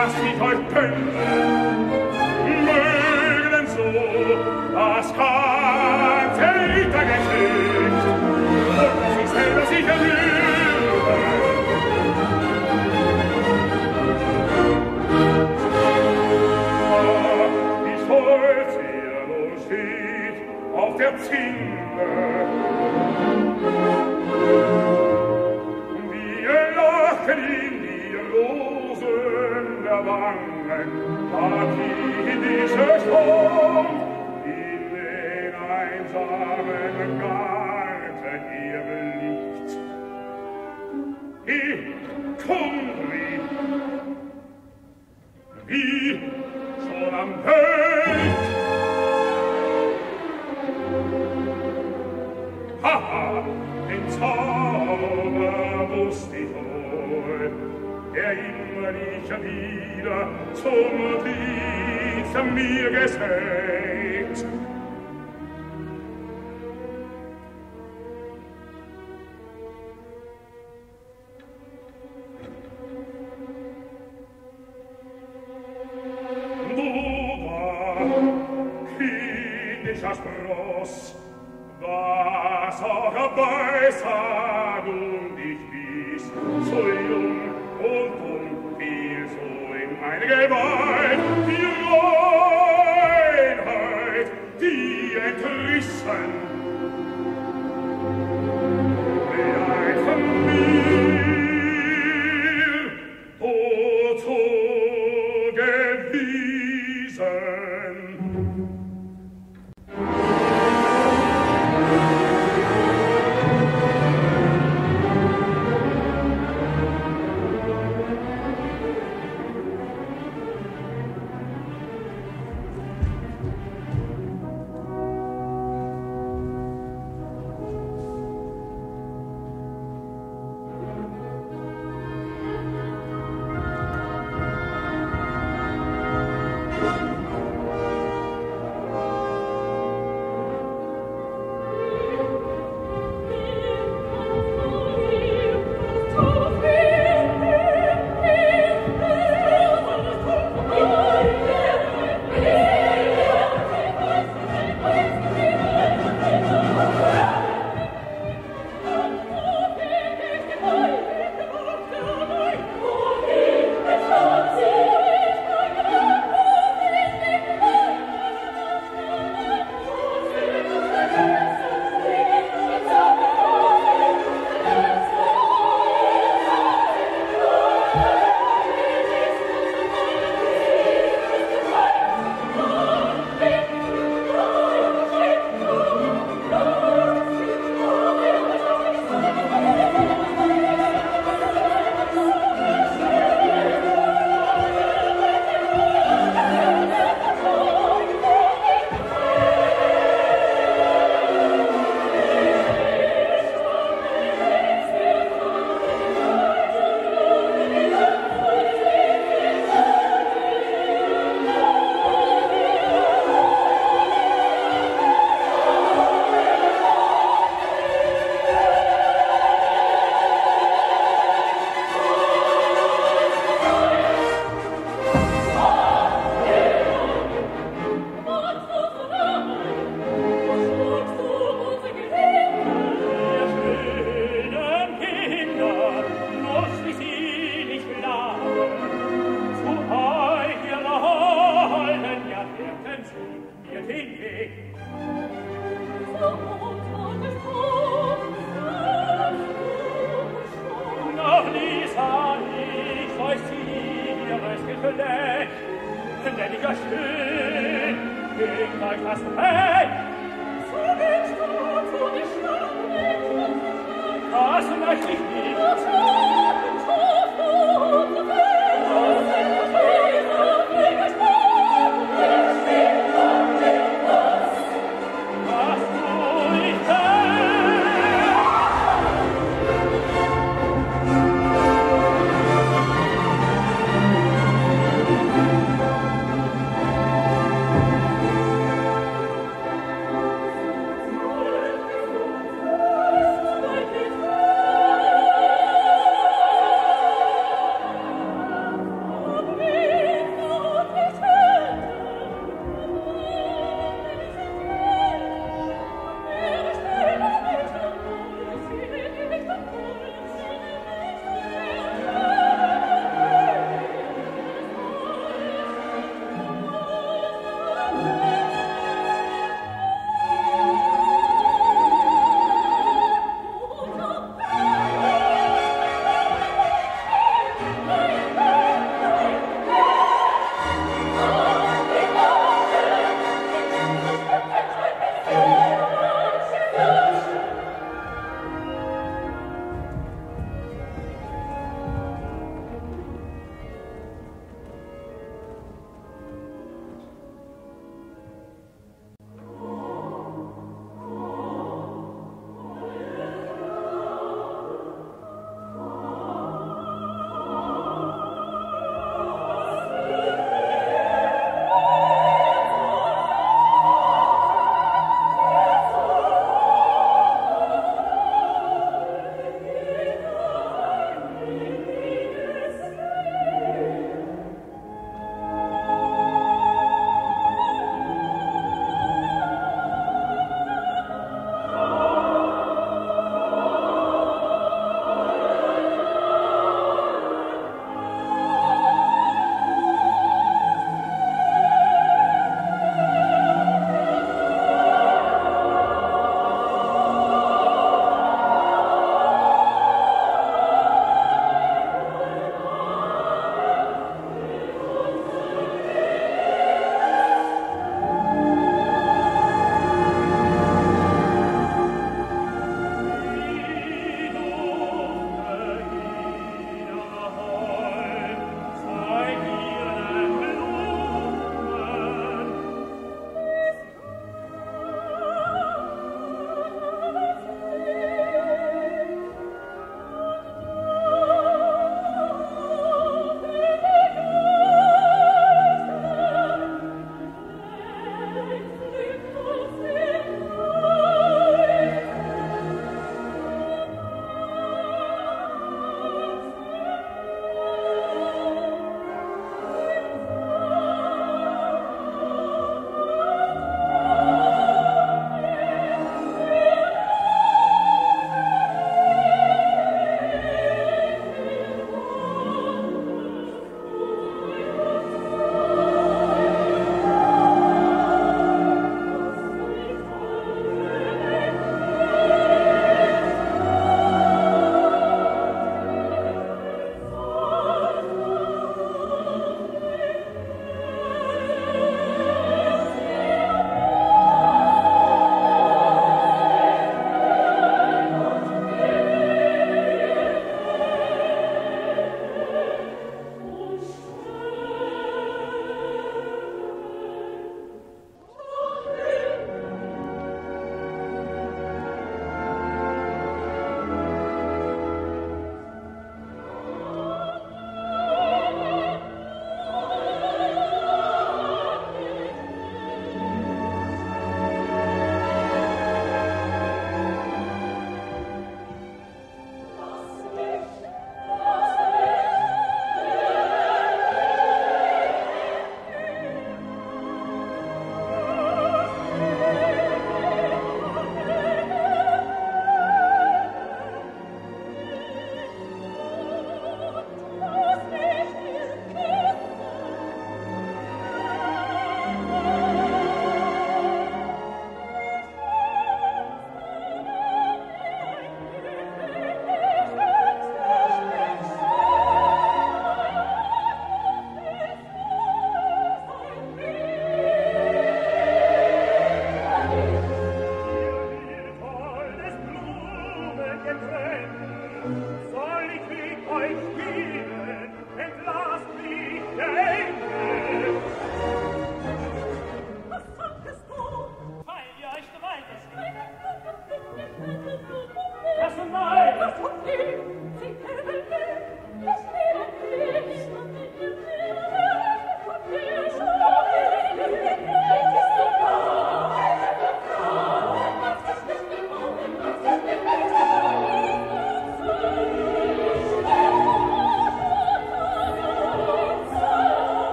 S4: dass die Teufel mögen so das ganze Rittergeschicht und dass ich selber sicher würde. Wie stolz nun steht auf der Zinne, wir lachen in die Rosen der Wangen, hat jüdische Sturm in den einsamen Garten ihr Licht. Kundri, wie schon am Welt, haha, den Zauber wusst ich wohl, der immer ich wieder zum Lied mir gesenkt. Du war kindischer Spross, was auch Weissagung dich wies, so jung und dumm fiel so in meine Gewalt die Reinheit, die entrissen. Leid von mir, o zu gewiesen.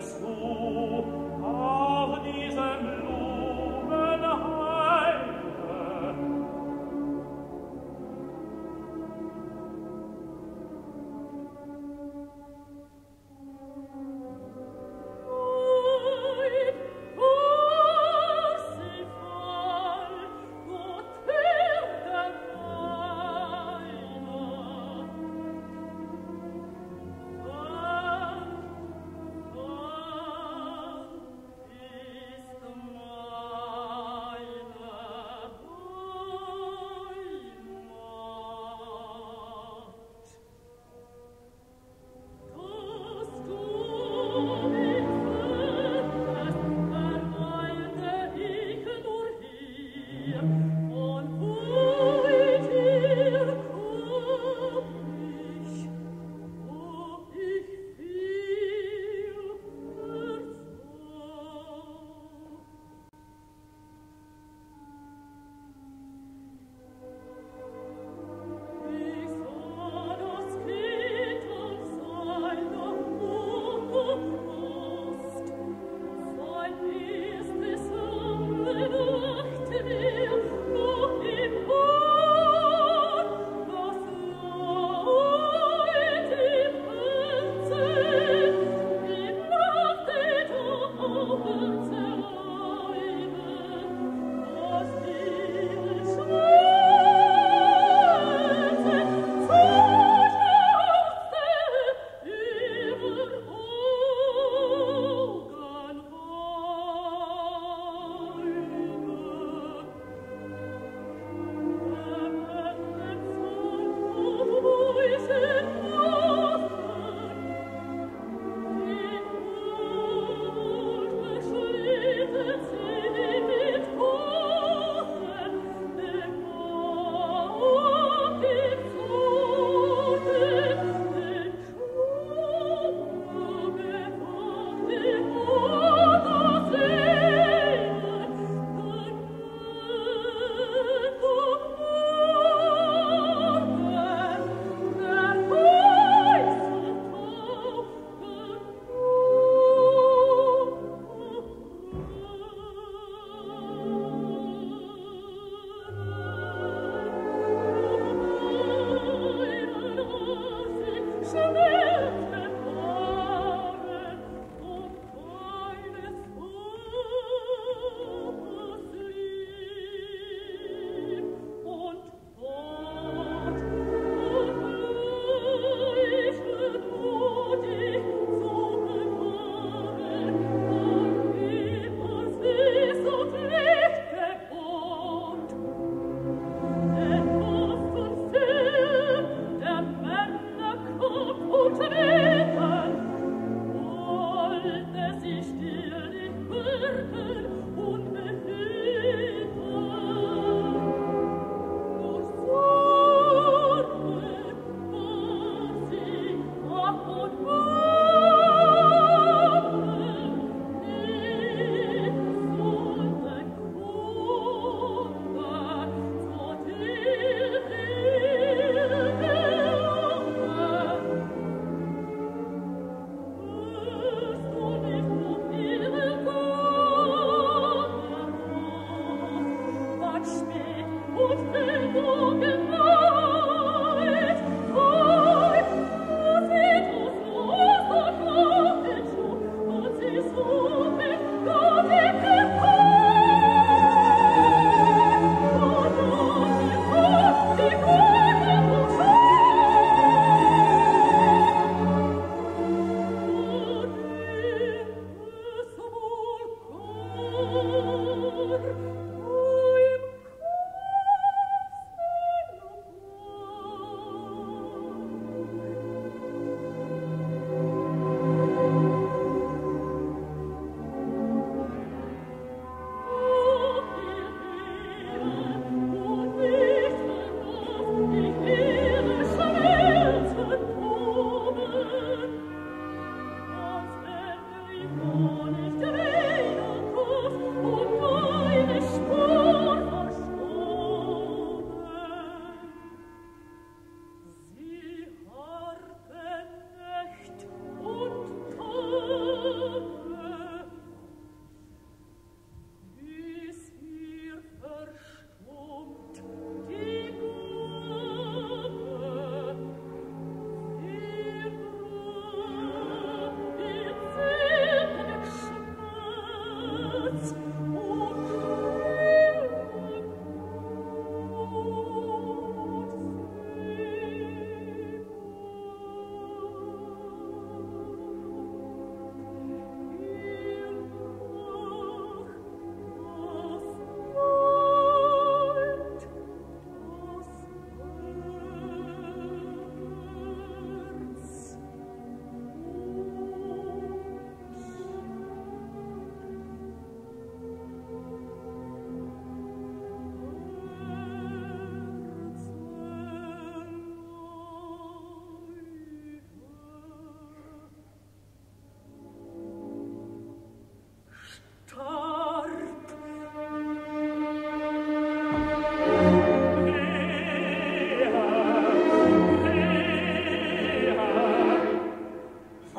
S3: Come on.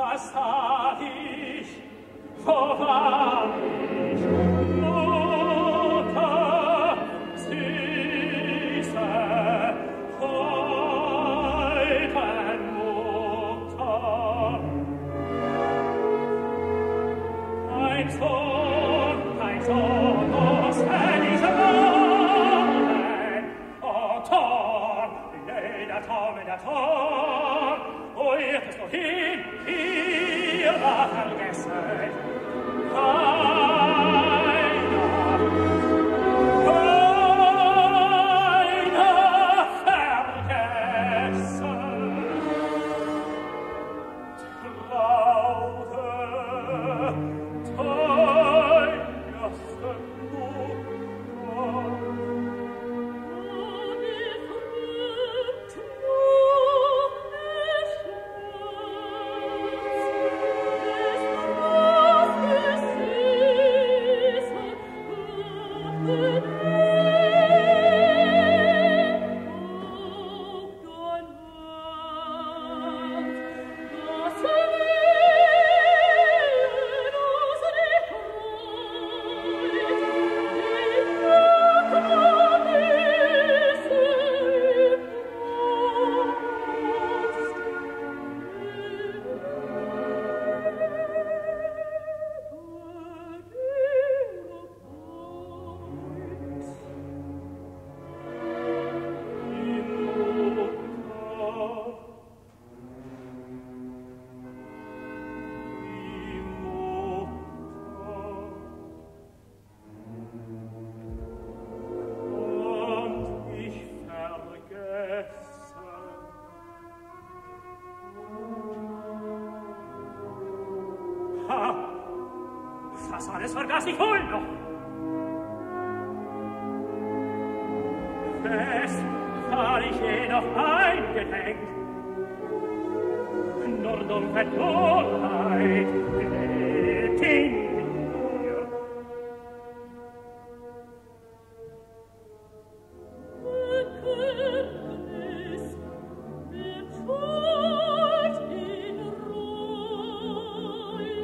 S2: Was tat ich? Wo war ich? Mutter, süße, Heutenmutter. Ein Sohn, aus Elisabeth. O Tor, der Tor, wo irrtest du hin, hier war vergessen. Das alles vergaß ich wohl noch. Fest war ich jedoch eingedenk, nur dumpfe Torheit lebt in mir. Erkenntnis wird schuld in Reue.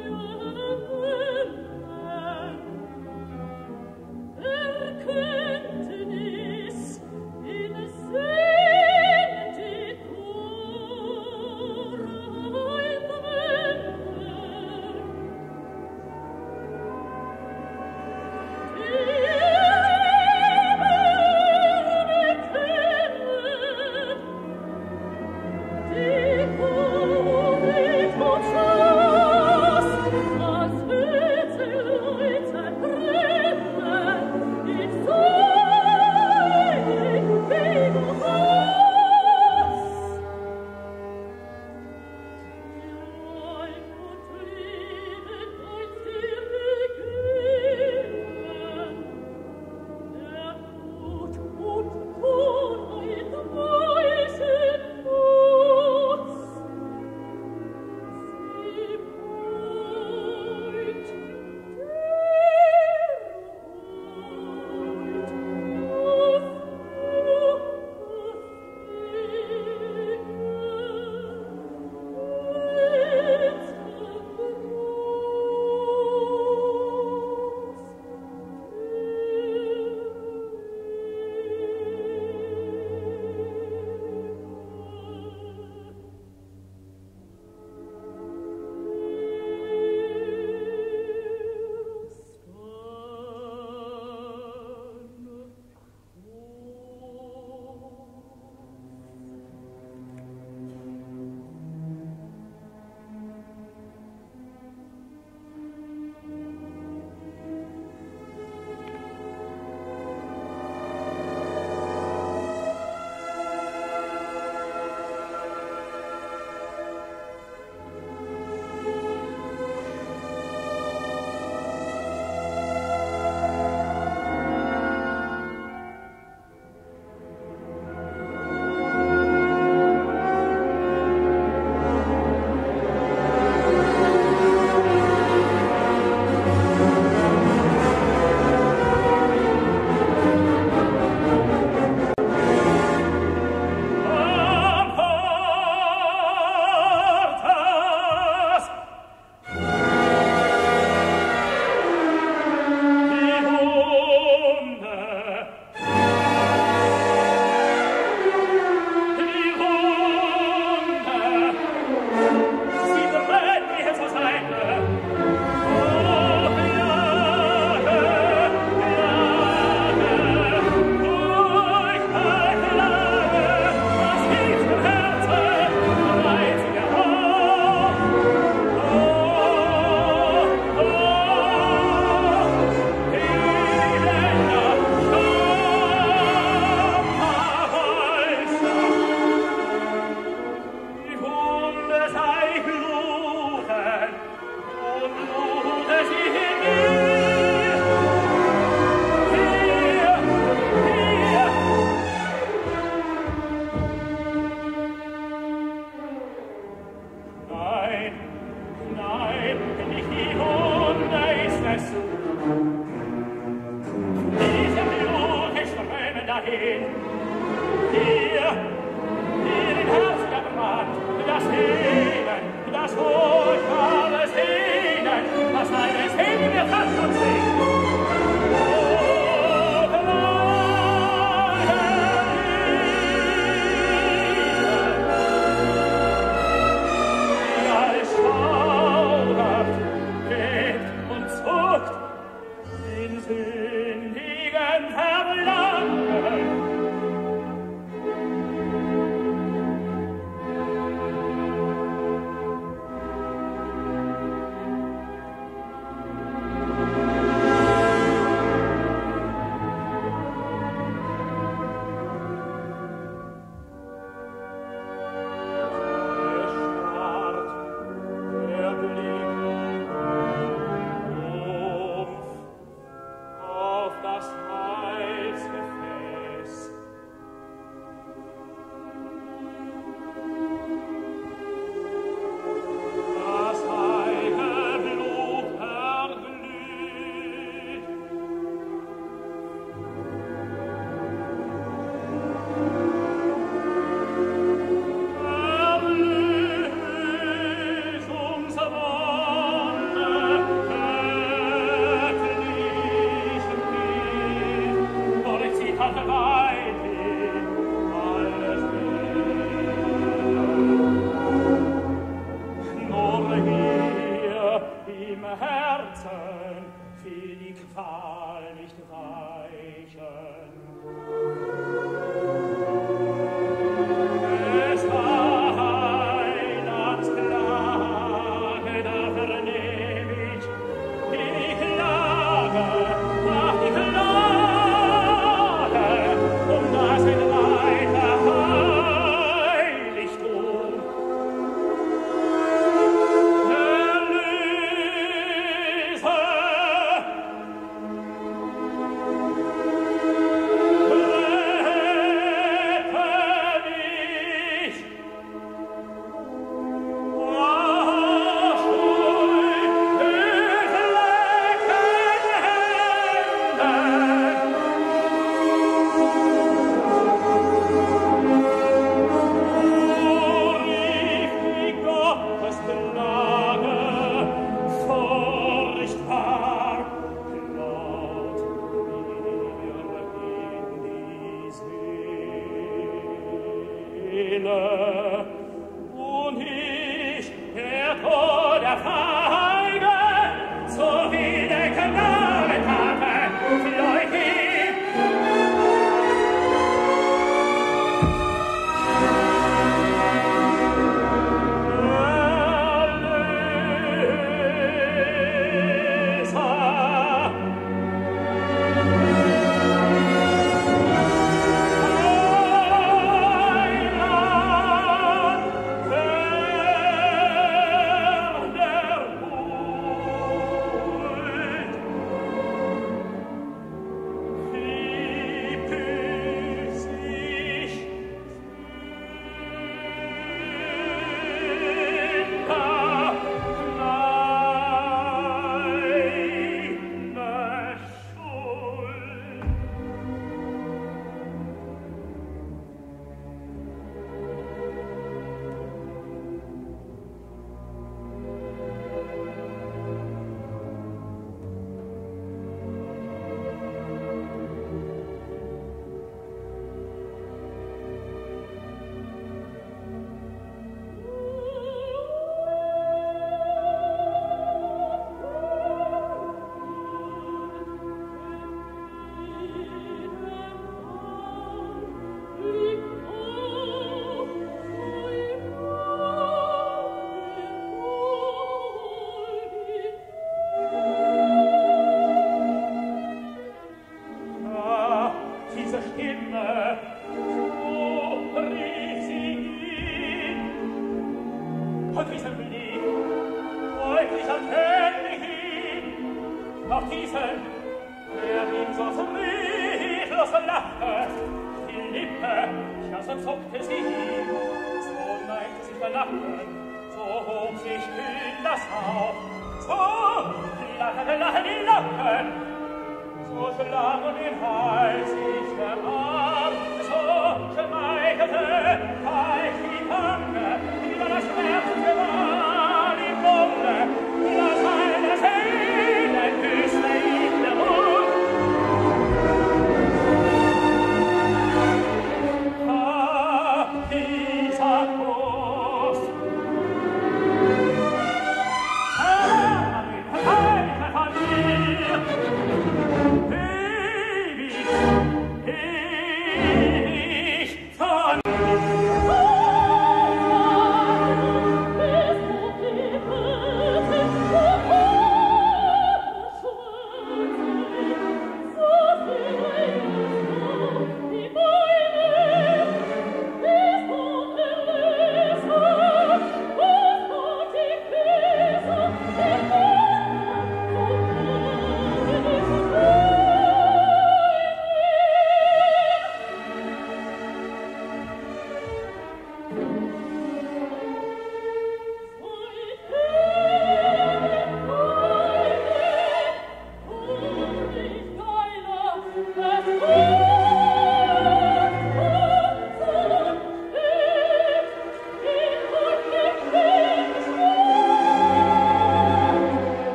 S2: Erkenntnis in Sinn, die Torheit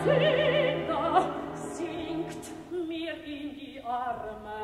S3: Athena sinkt mir in die Arme.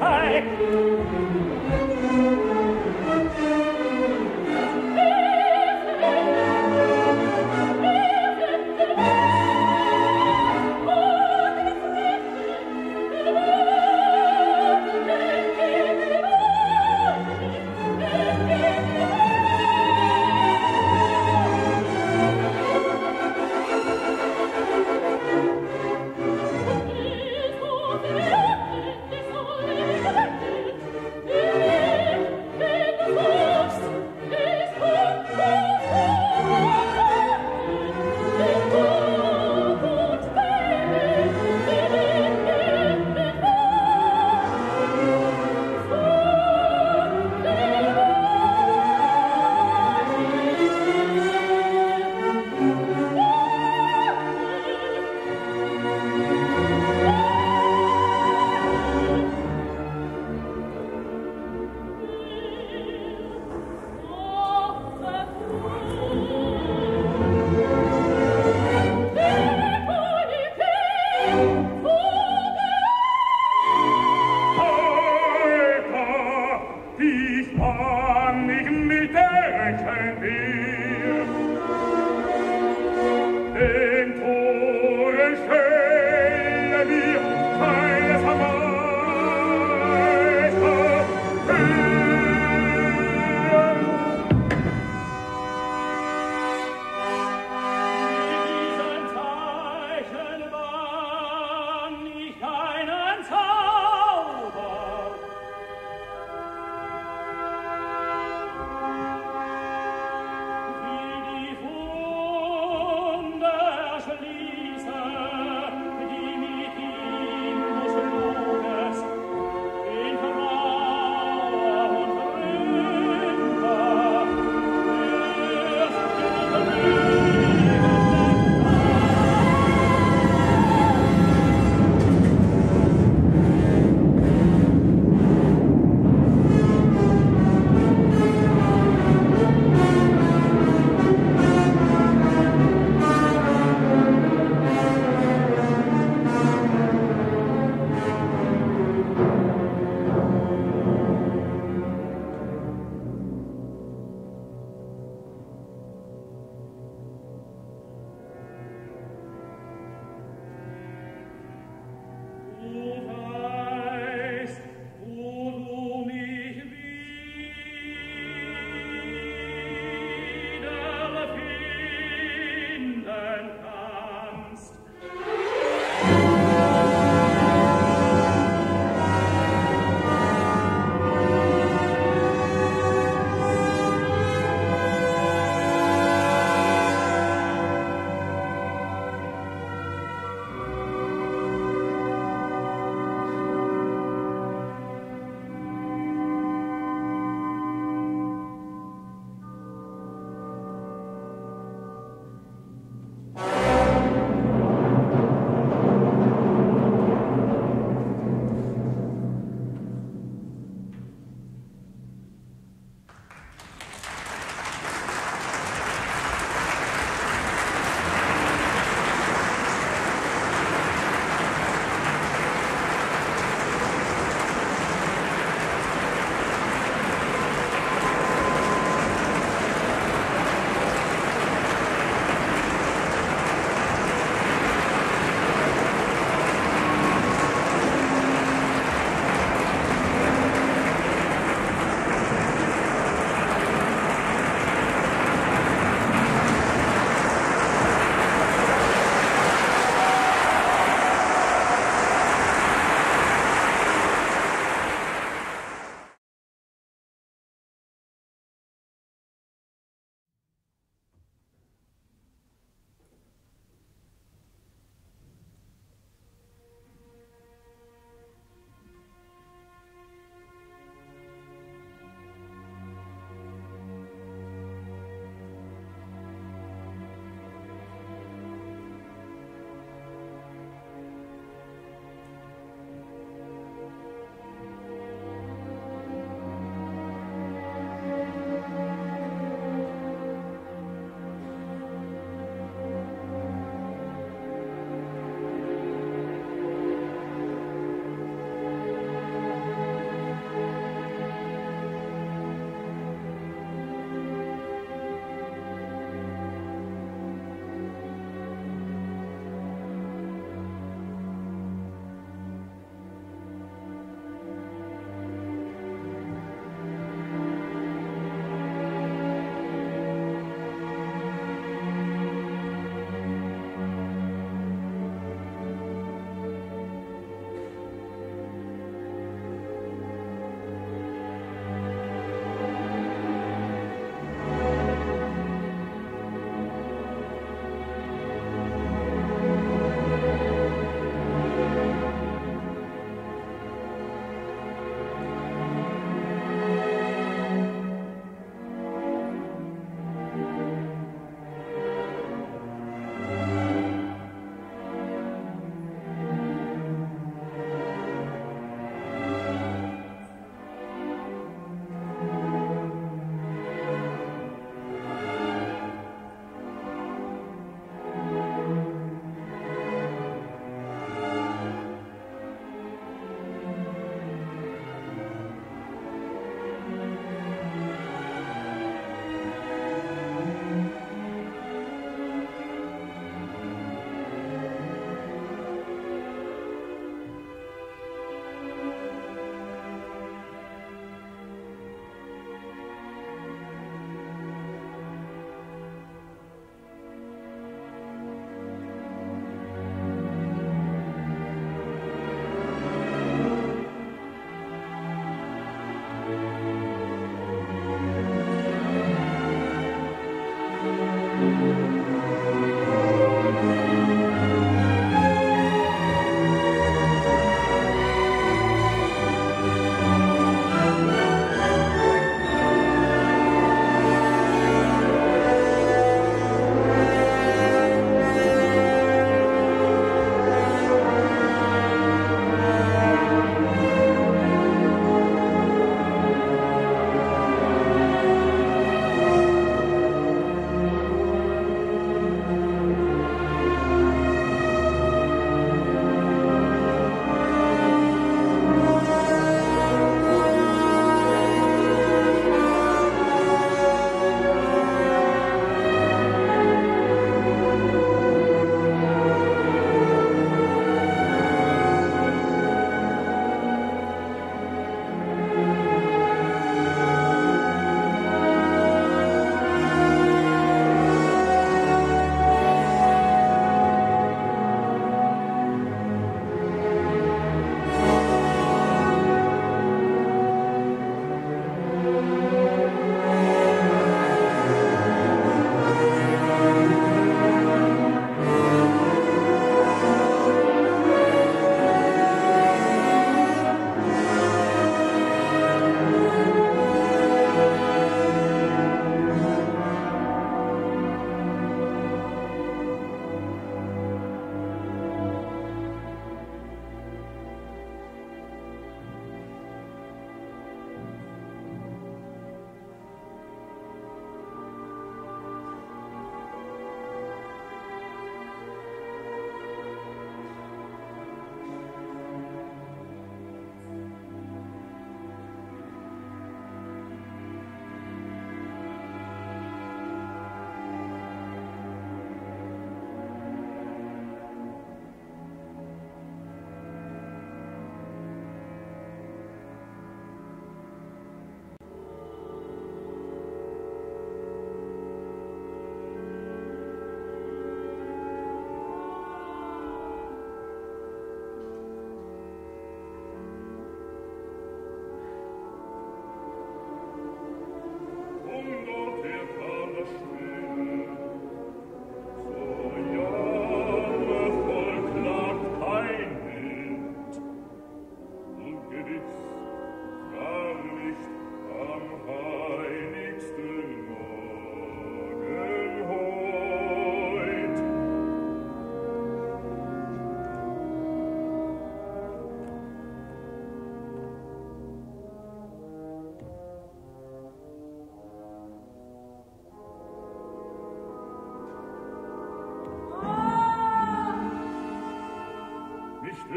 S2: Hei!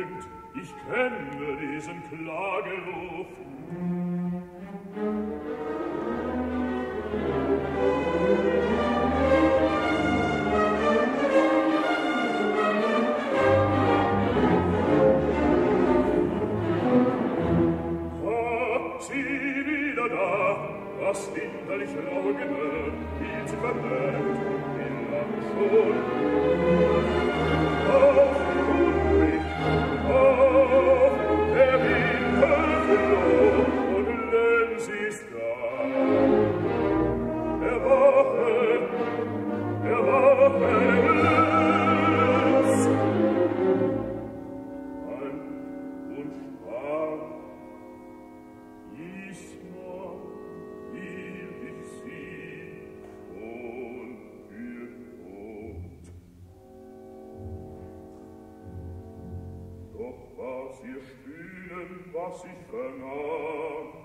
S1: tönt, ich kenne diesen Klageruf. Das winterlich raue Gewirr, wie sie vermerkt, in lang schon. Auf Ludwig, auf der Winter floh, und Lenz ist da. Erwache, Lenz! Halt und sprach, Isma, doch war's ihr Stöhnen, was ich vernahm.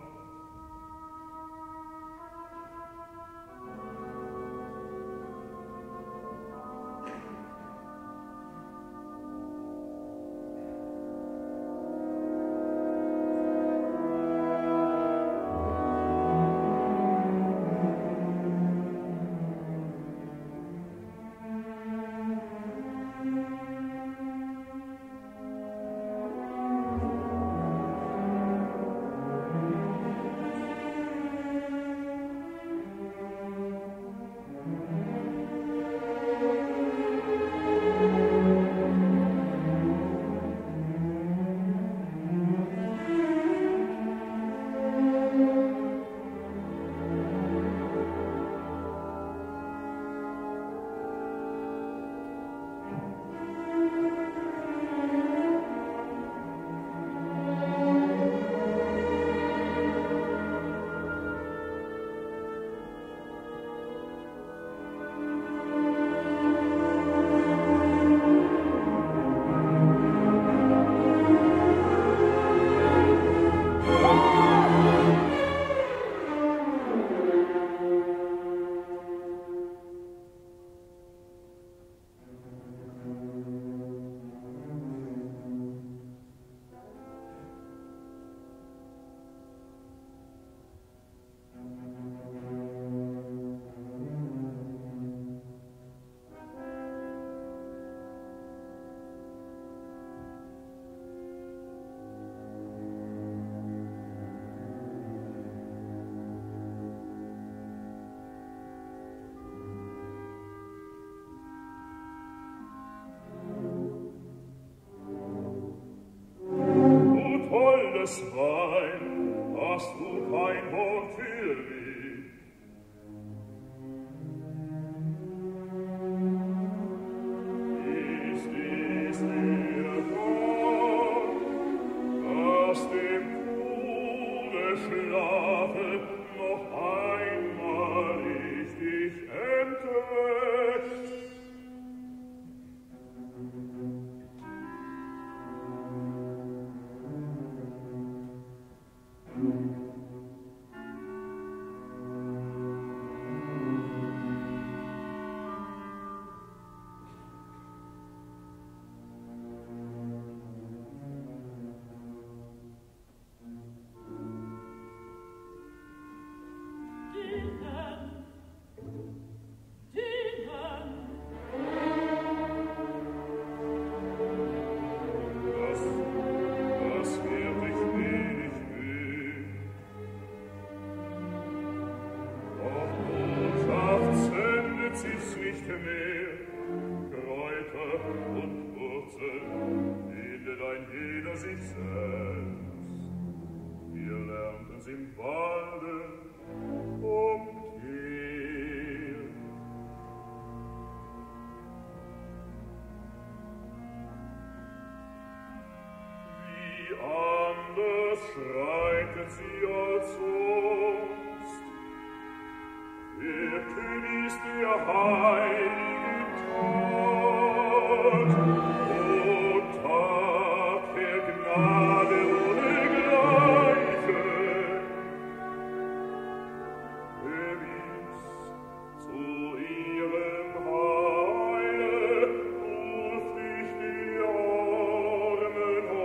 S1: Wein, hast du kein Wort für mich? Ist dies dir wahr, dass dem Tode schlafe noch einmal ich dich entweckt? Schreitet sie als sonst, wirken ist der heilige Tag, o Tag der Gnade ohne Gleiche, gewiss zu ihrem Heile ruft dich die Armen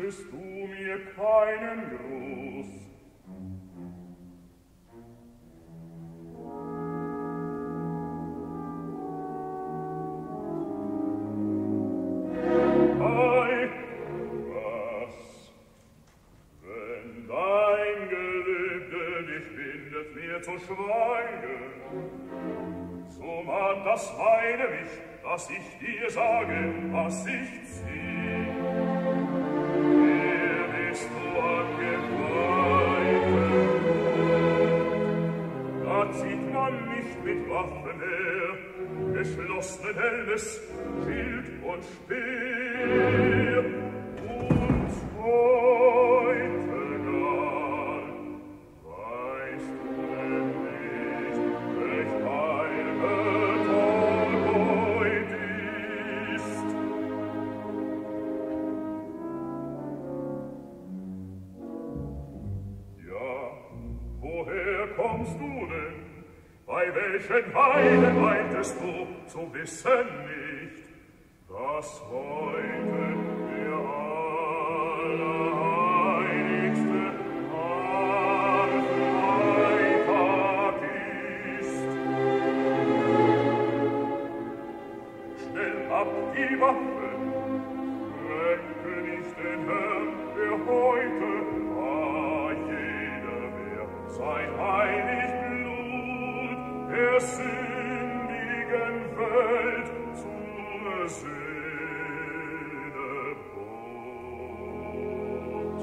S1: schuldest du mir keinen Gruß. Ei, was? Wenn dein Gelübde dich bindet, mir zu schweigen, so mahnt das meine mich, dass ich dir sage, was ich zieh. Wer bist du angefeindet? Da zieht man nicht mit Waffen her, geschlossenen Helmes, Schild und Speer. Und heute gar, weißt du denn nicht, welch eine Tollheit ist? Ja, woher kommst du denn? Bei welchen Heide meintest du zu wissen nicht, dass heute der allerheiligste Karfreitag ist? Stell ab die Waffe, kränke nicht den Herrn, der heute jeder Wehr sein heilig Blut der sündigen Welt zur Sühne bot.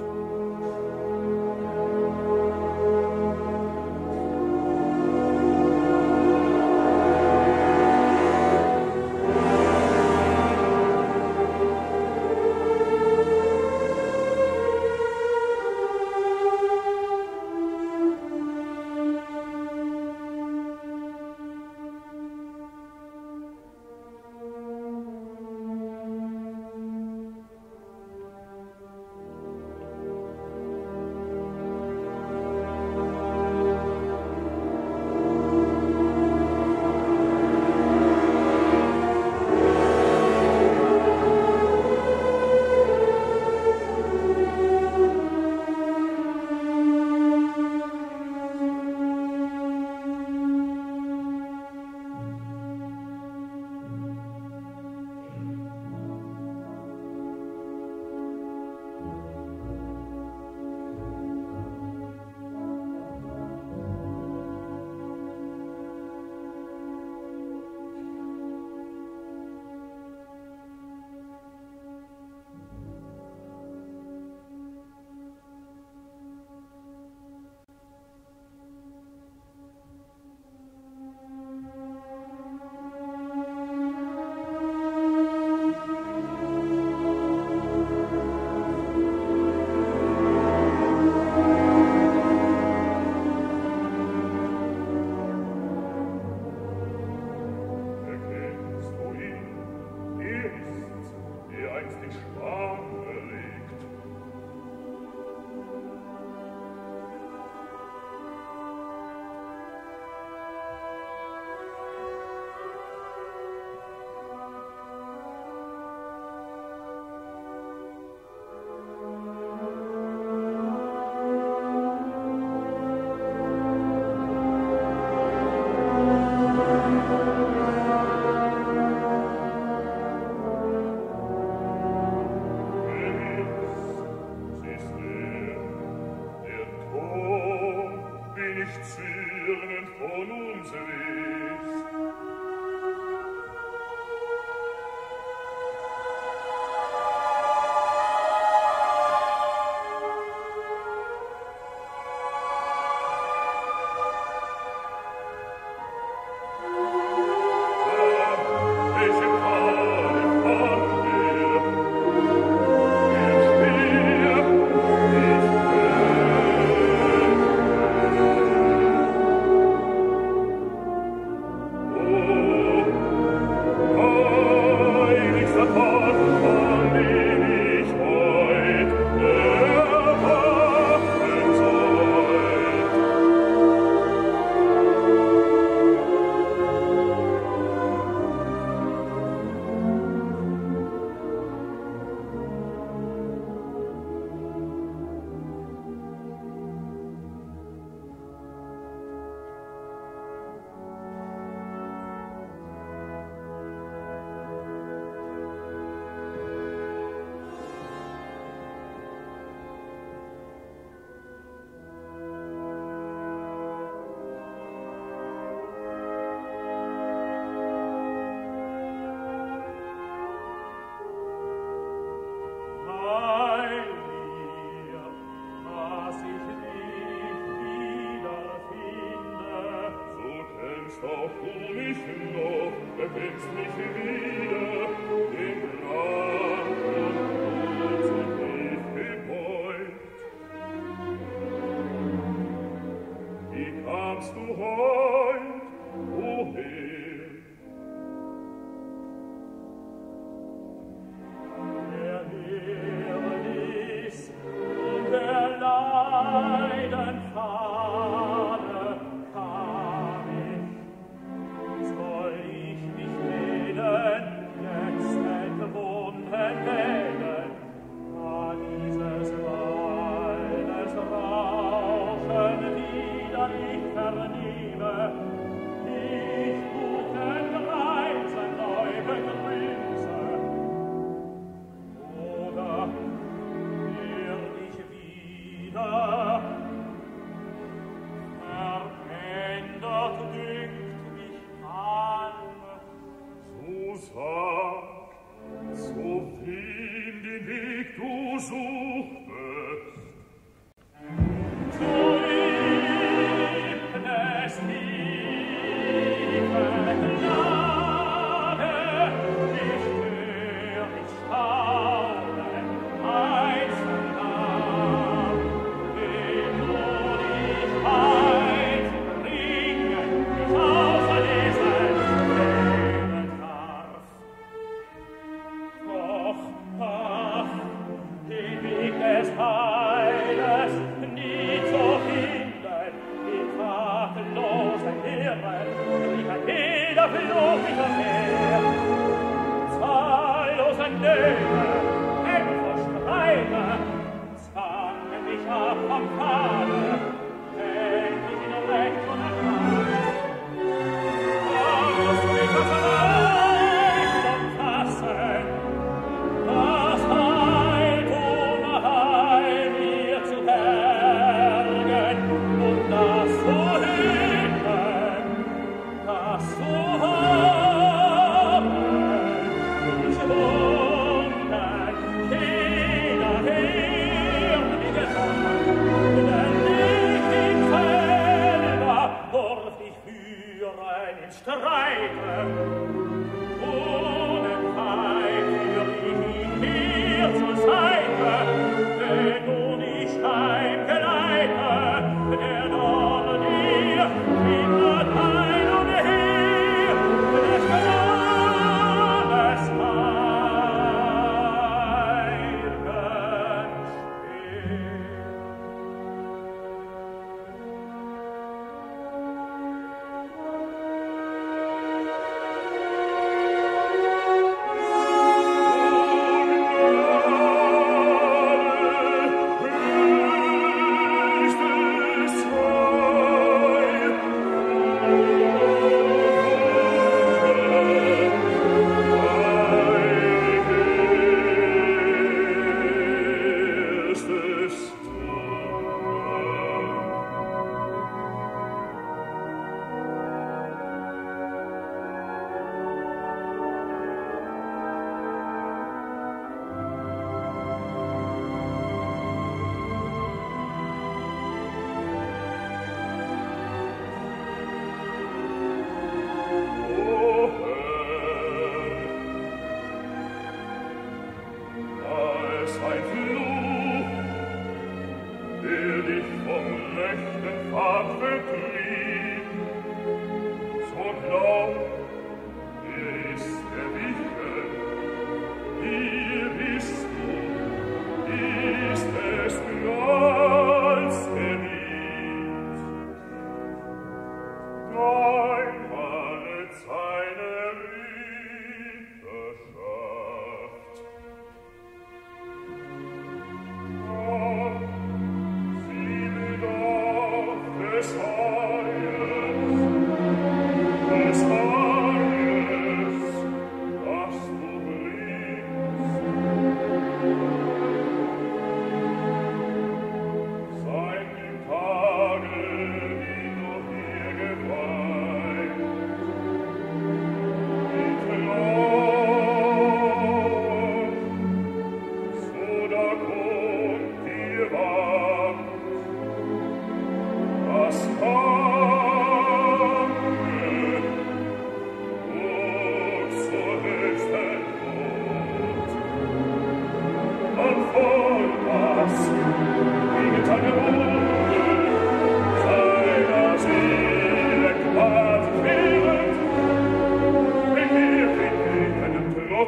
S2: Oh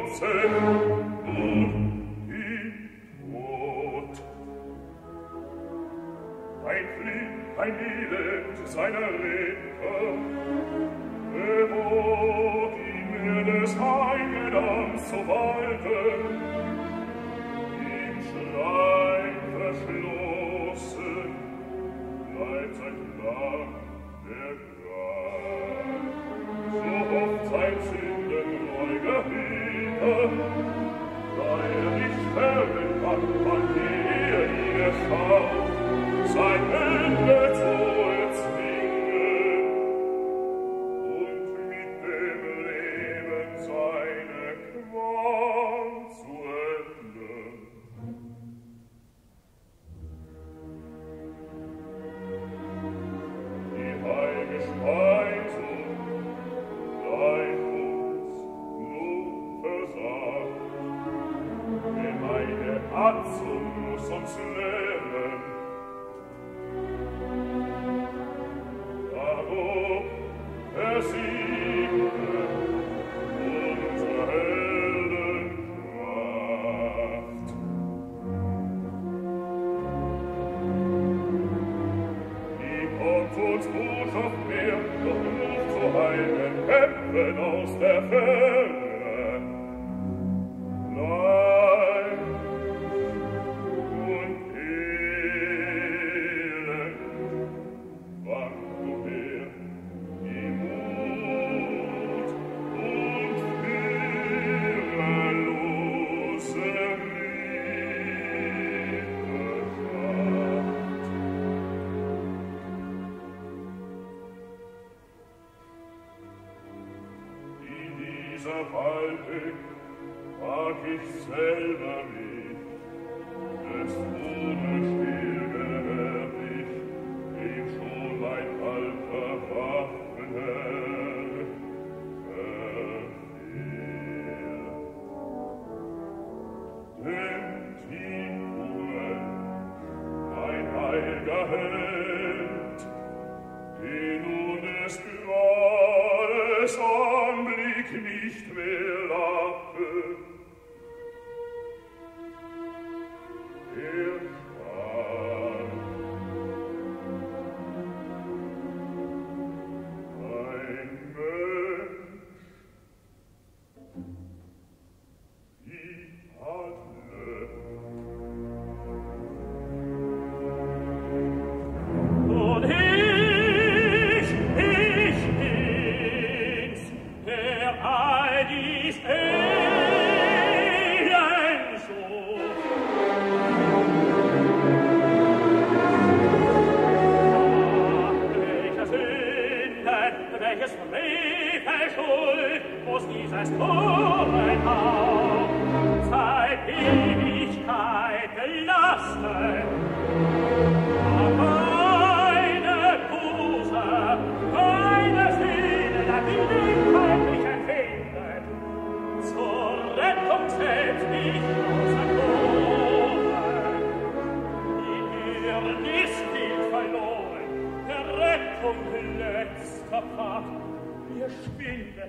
S1: trotzen und in Tod. Ein Krieg, ein Elend seiner Ritter bewog ihn mir des Heiligams zu walten, im Schrein verschlossen bleibt sein Plan der Grab. So oft sein Sünden neu gehüten, da nicht sterben kann, wann er ihn erschaut, sein Ende zu erzwingen und mit dem Leben seine Qual zu enden. Die heilige Speisung bleibt uns nur versagt, gemeine Atzung muss uns lernen. Darum versiegle unsere Heldenkraft. Die kommt uns Botschaft mehr, doch nicht zu heilen Kämpfen aus der Ferne. Nein, und elend, wann du her die Mut und führerlose Liebeschaft. In dieser Waldweg mag ich selber mich des Todes still gehört ich, dem schon mein alter Waffenherr verfehlt. Denn Tikuel, mein heiliger Held, den nun des Grades Anblick nicht mehr lache, er starb. Ein Mensch, wie alle.
S2: Und ich bin's, der all dies Elend sucht. Welche Sünden, welches Frevelschuld muss dieses Toren Hauch seit Ewigkeit belastet? Meine Buße, meine Seele, der Willingkeit mich empfindet, zur Rettung selbst nicht außer Tore. Die Irrnis gilt verloren, der Rettung letzter Pfad, mir schwindet.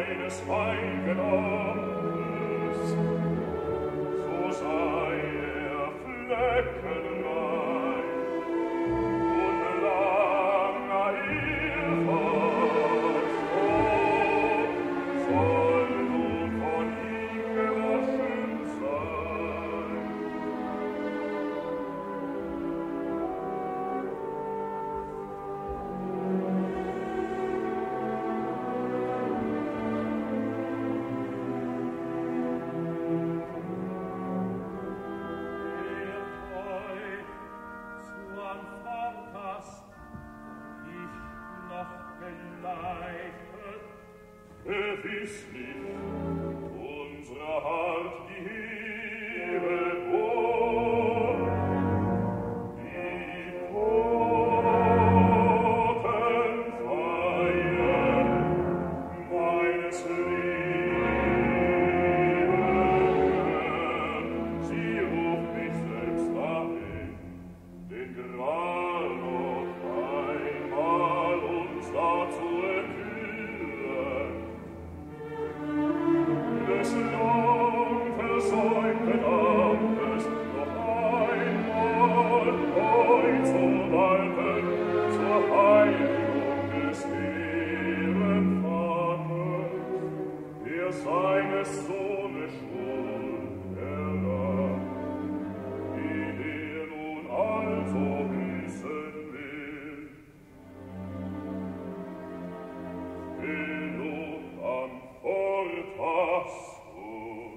S1: eines heiligen Amtes, so sei fleckenrein und langer Irrfahrt soll nun von ihm gewaschen sein. Gewiss nicht, unsere Hart die Heere vor, die Totenfeier meines Lebens. Sie ruft mich selbst dahin, den Gral noch einmal uns dazu enthüllen. Des lang versäumten Amtes noch einmal neu zu walten zur Heiligung des Ehrenvaters, der seines Sohnes Schuld erlag, den nun also büßen will. Bildung am Fortassum.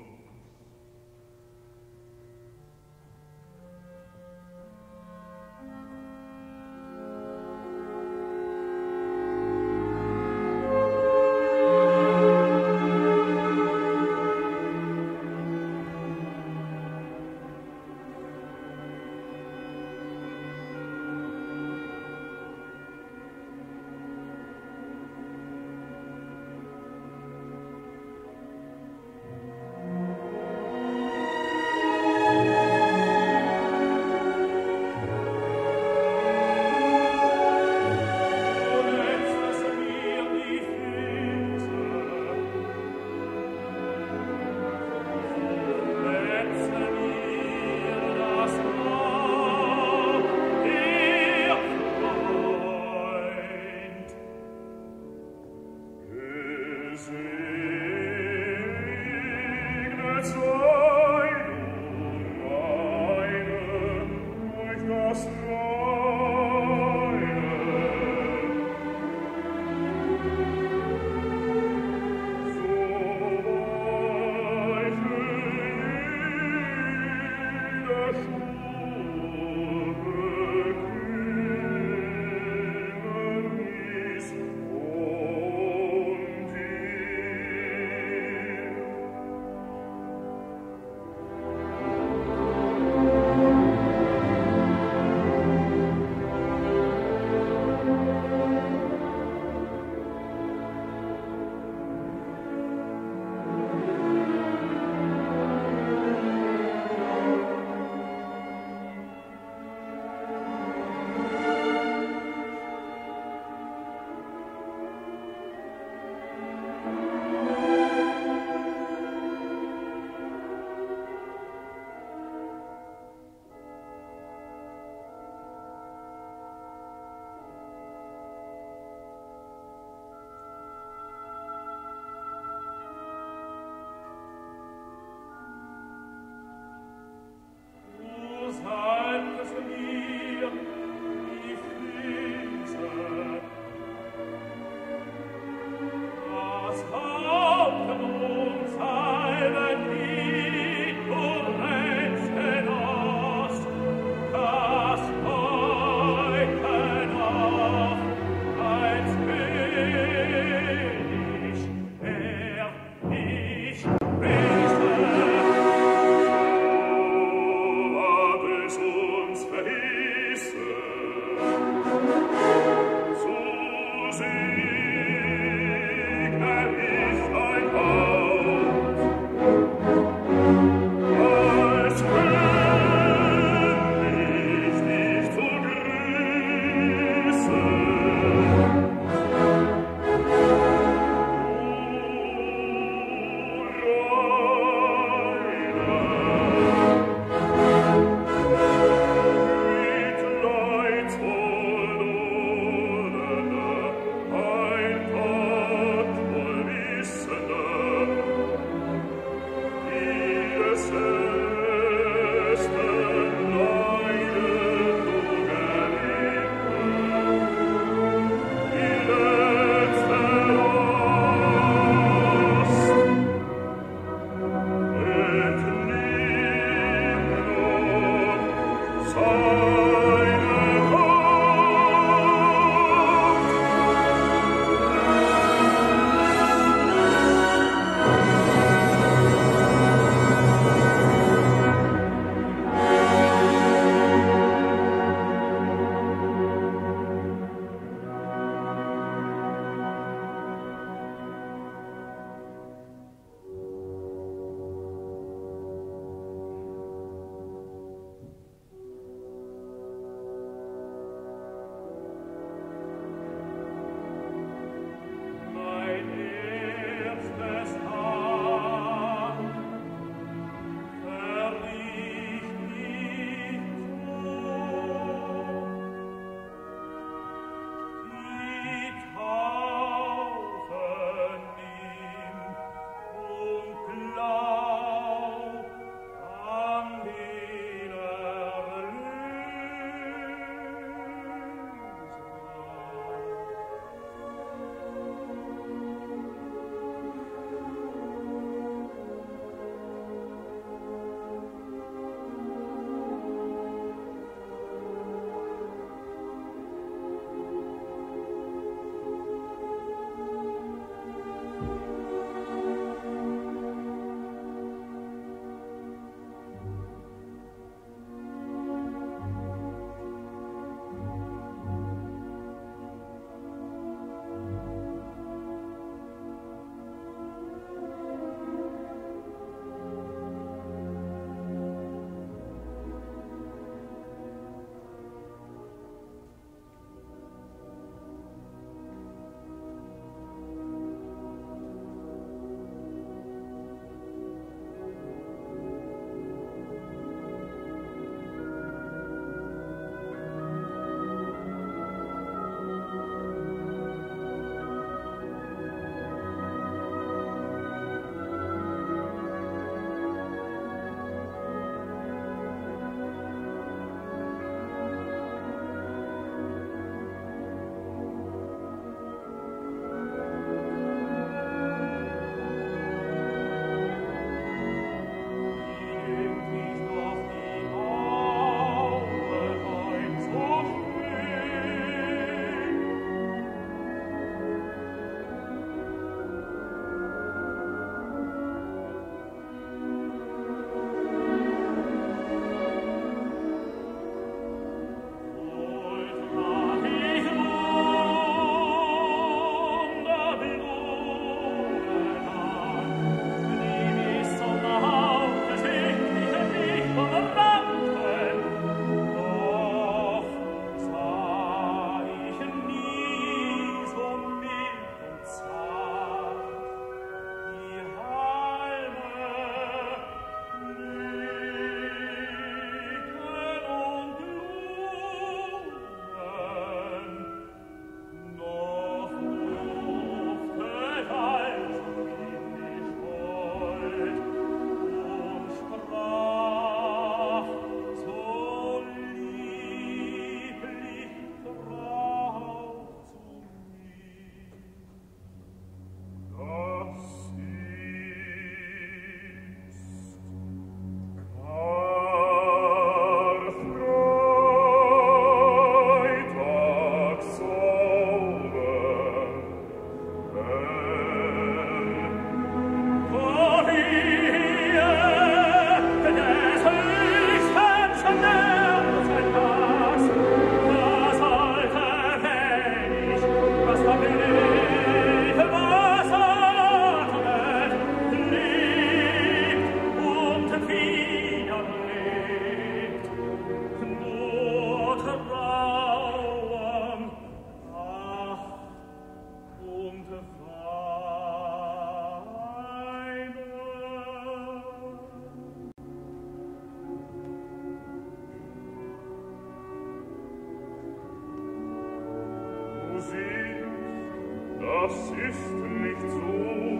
S1: das ist nicht so.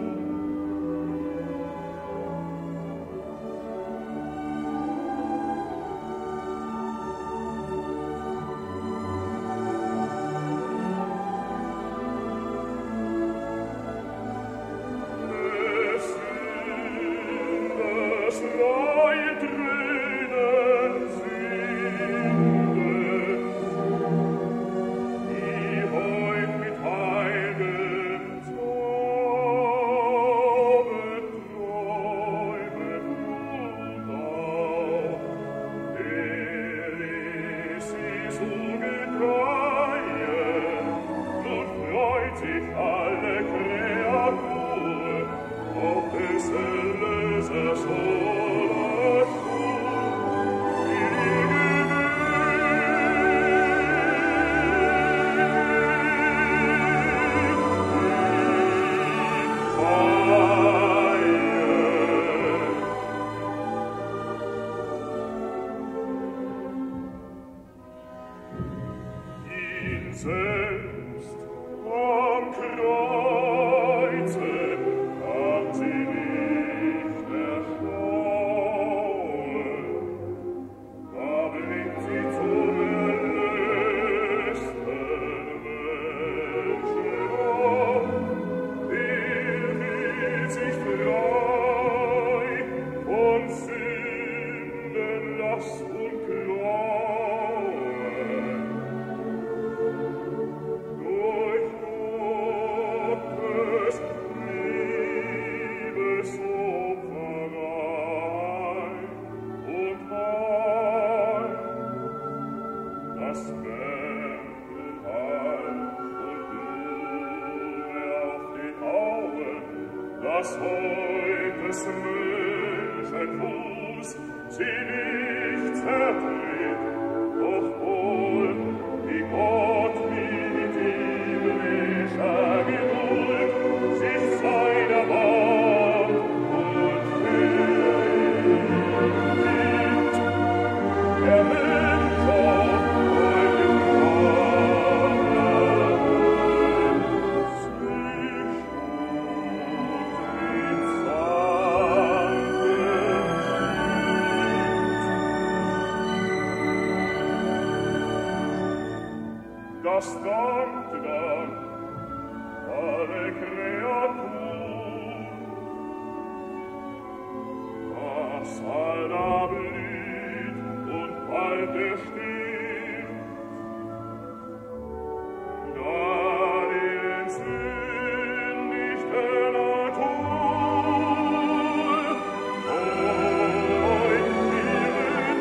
S1: Das Heut des Menschenfuß sie nicht zertritt, doch wohl, wie Gott mit himmlischer Geduld sich seiner Wahl und Fähigkeit der Mensch auf Heutigen das dankt dann alle Kreatur, was all da blüht und bald erstirbt, da den sündigsten Natur heut ihren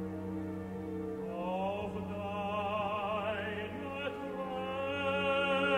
S1: Auf deine Träume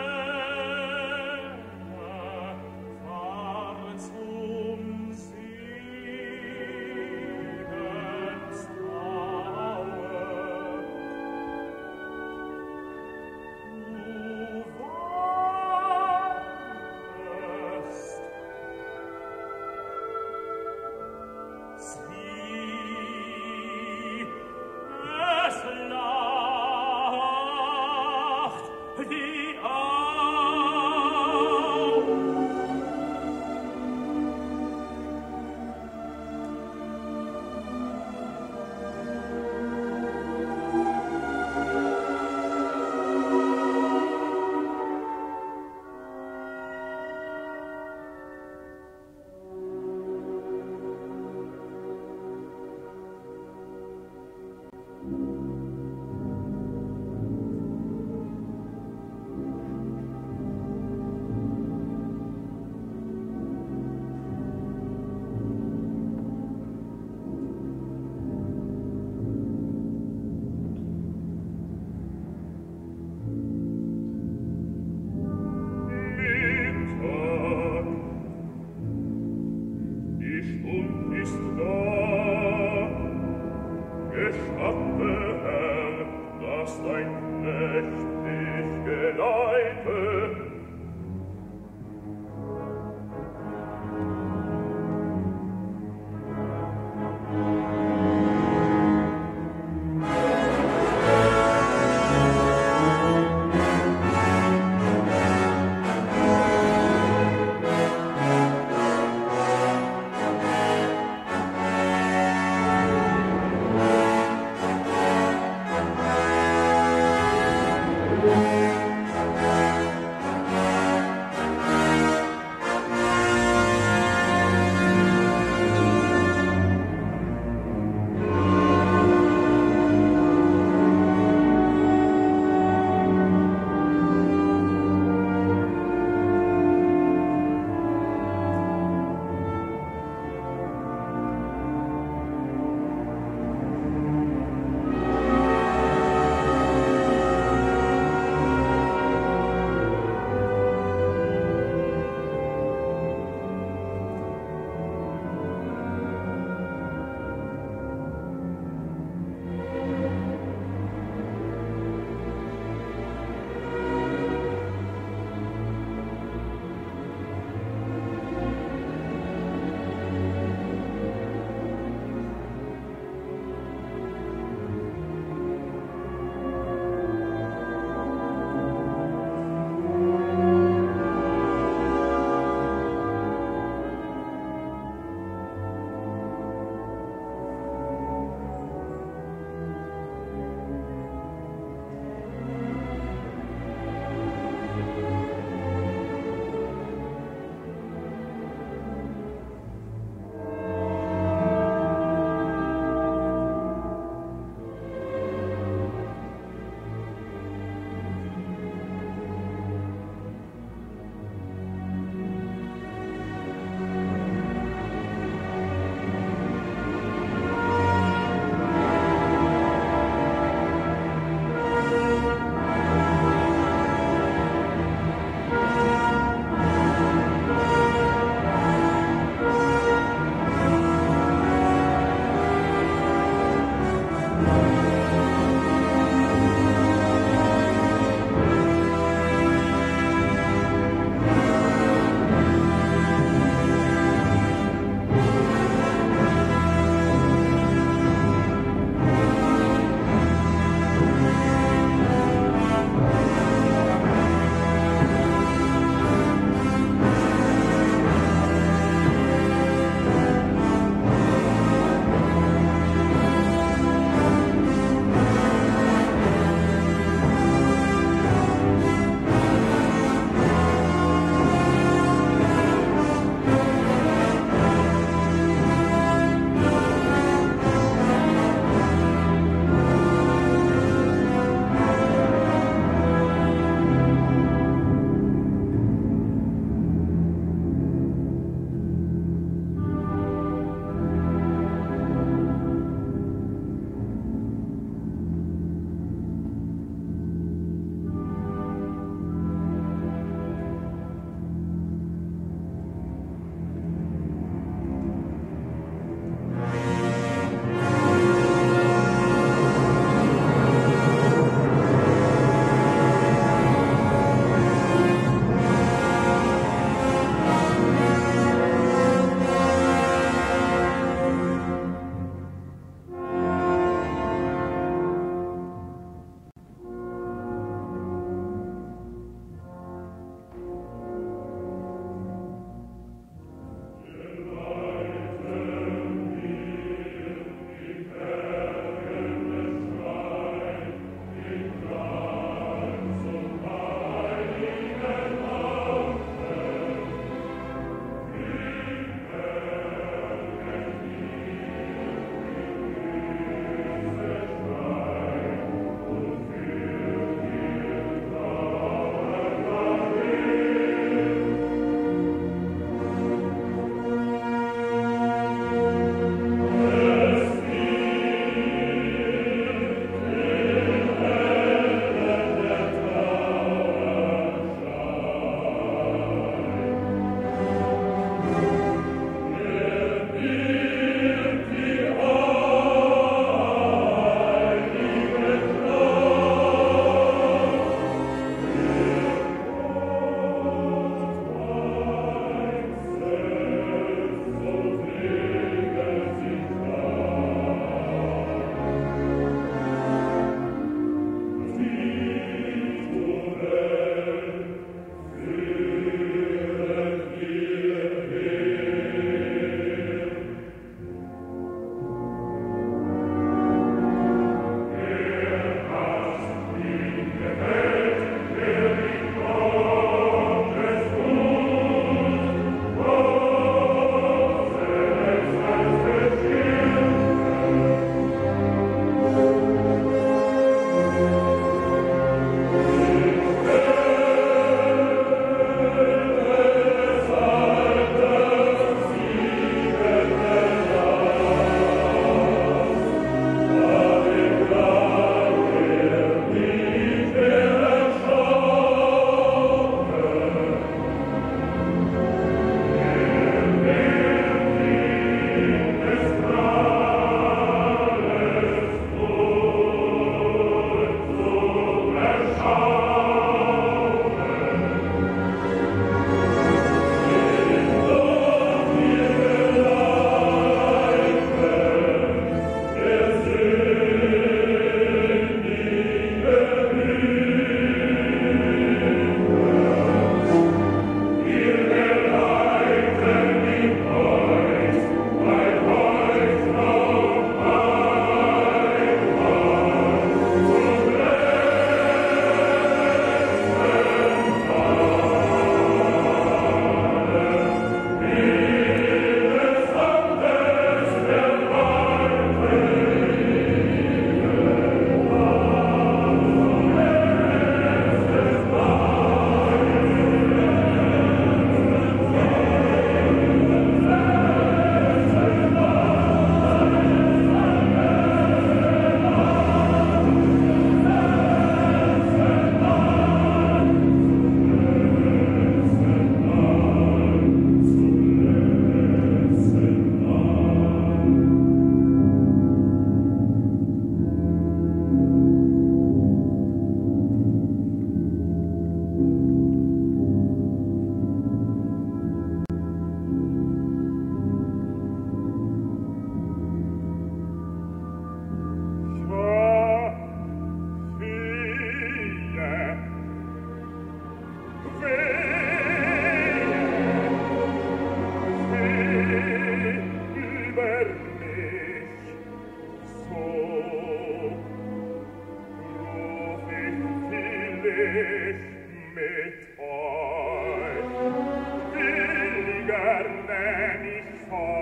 S1: dass dein Knecht dich geleite.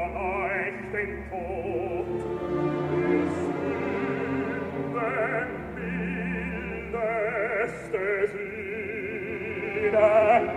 S1: euch den Tod. Wir Sünden mildeste Sühne.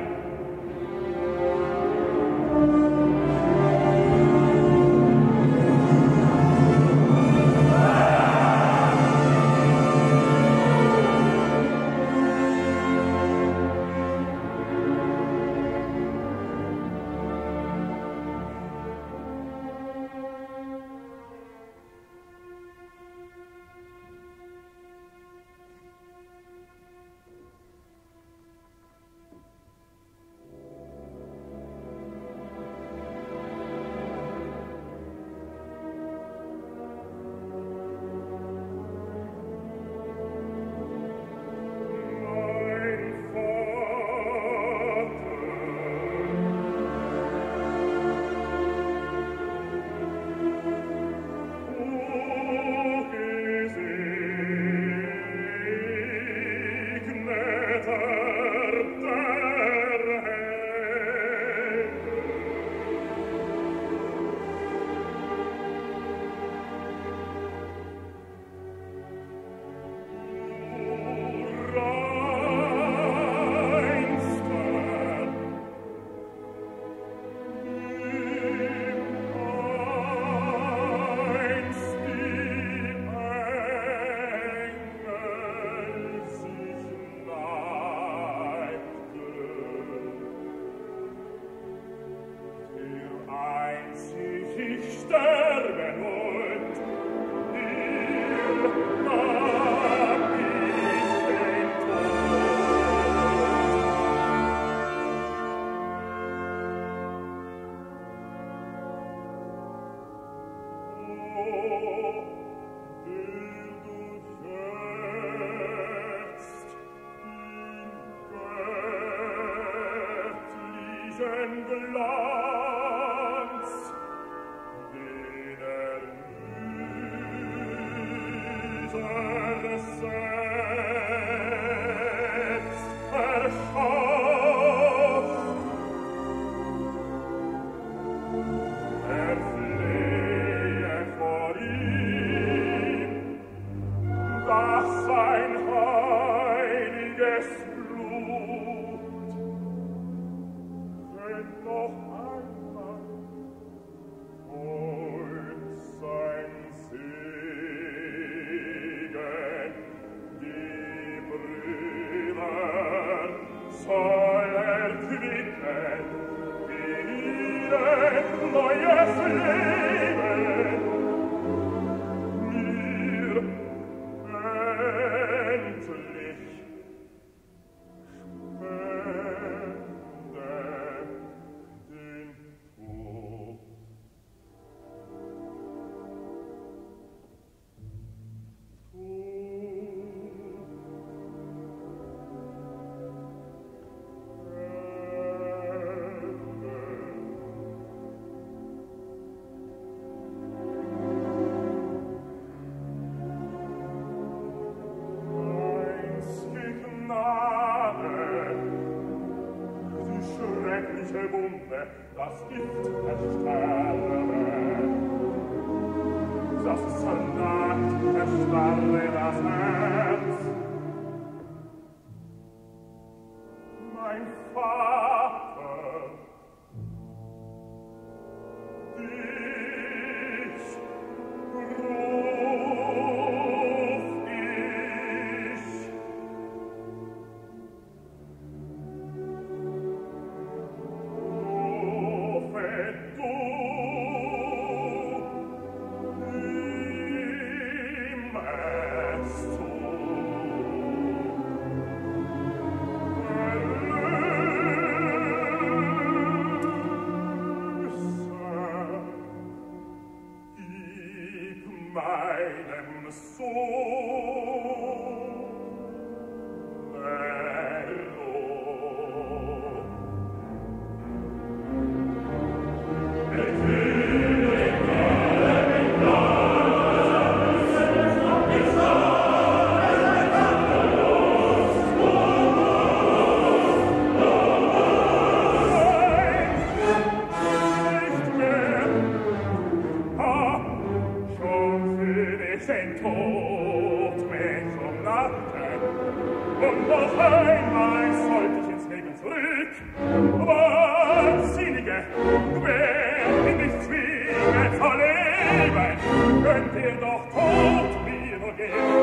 S4: Das Gift ersterbe. Das Salat erstarre das Herz. Mein Vater, dich ruf ich. Meinem Sohn nicht mehr
S1: den Tod mich umnachten. Und noch einmal sollte ich ins Leben zurück. Wahnsinnige, wer in mich zwinge zu leben, könnt ihr doch tot mir nur geben.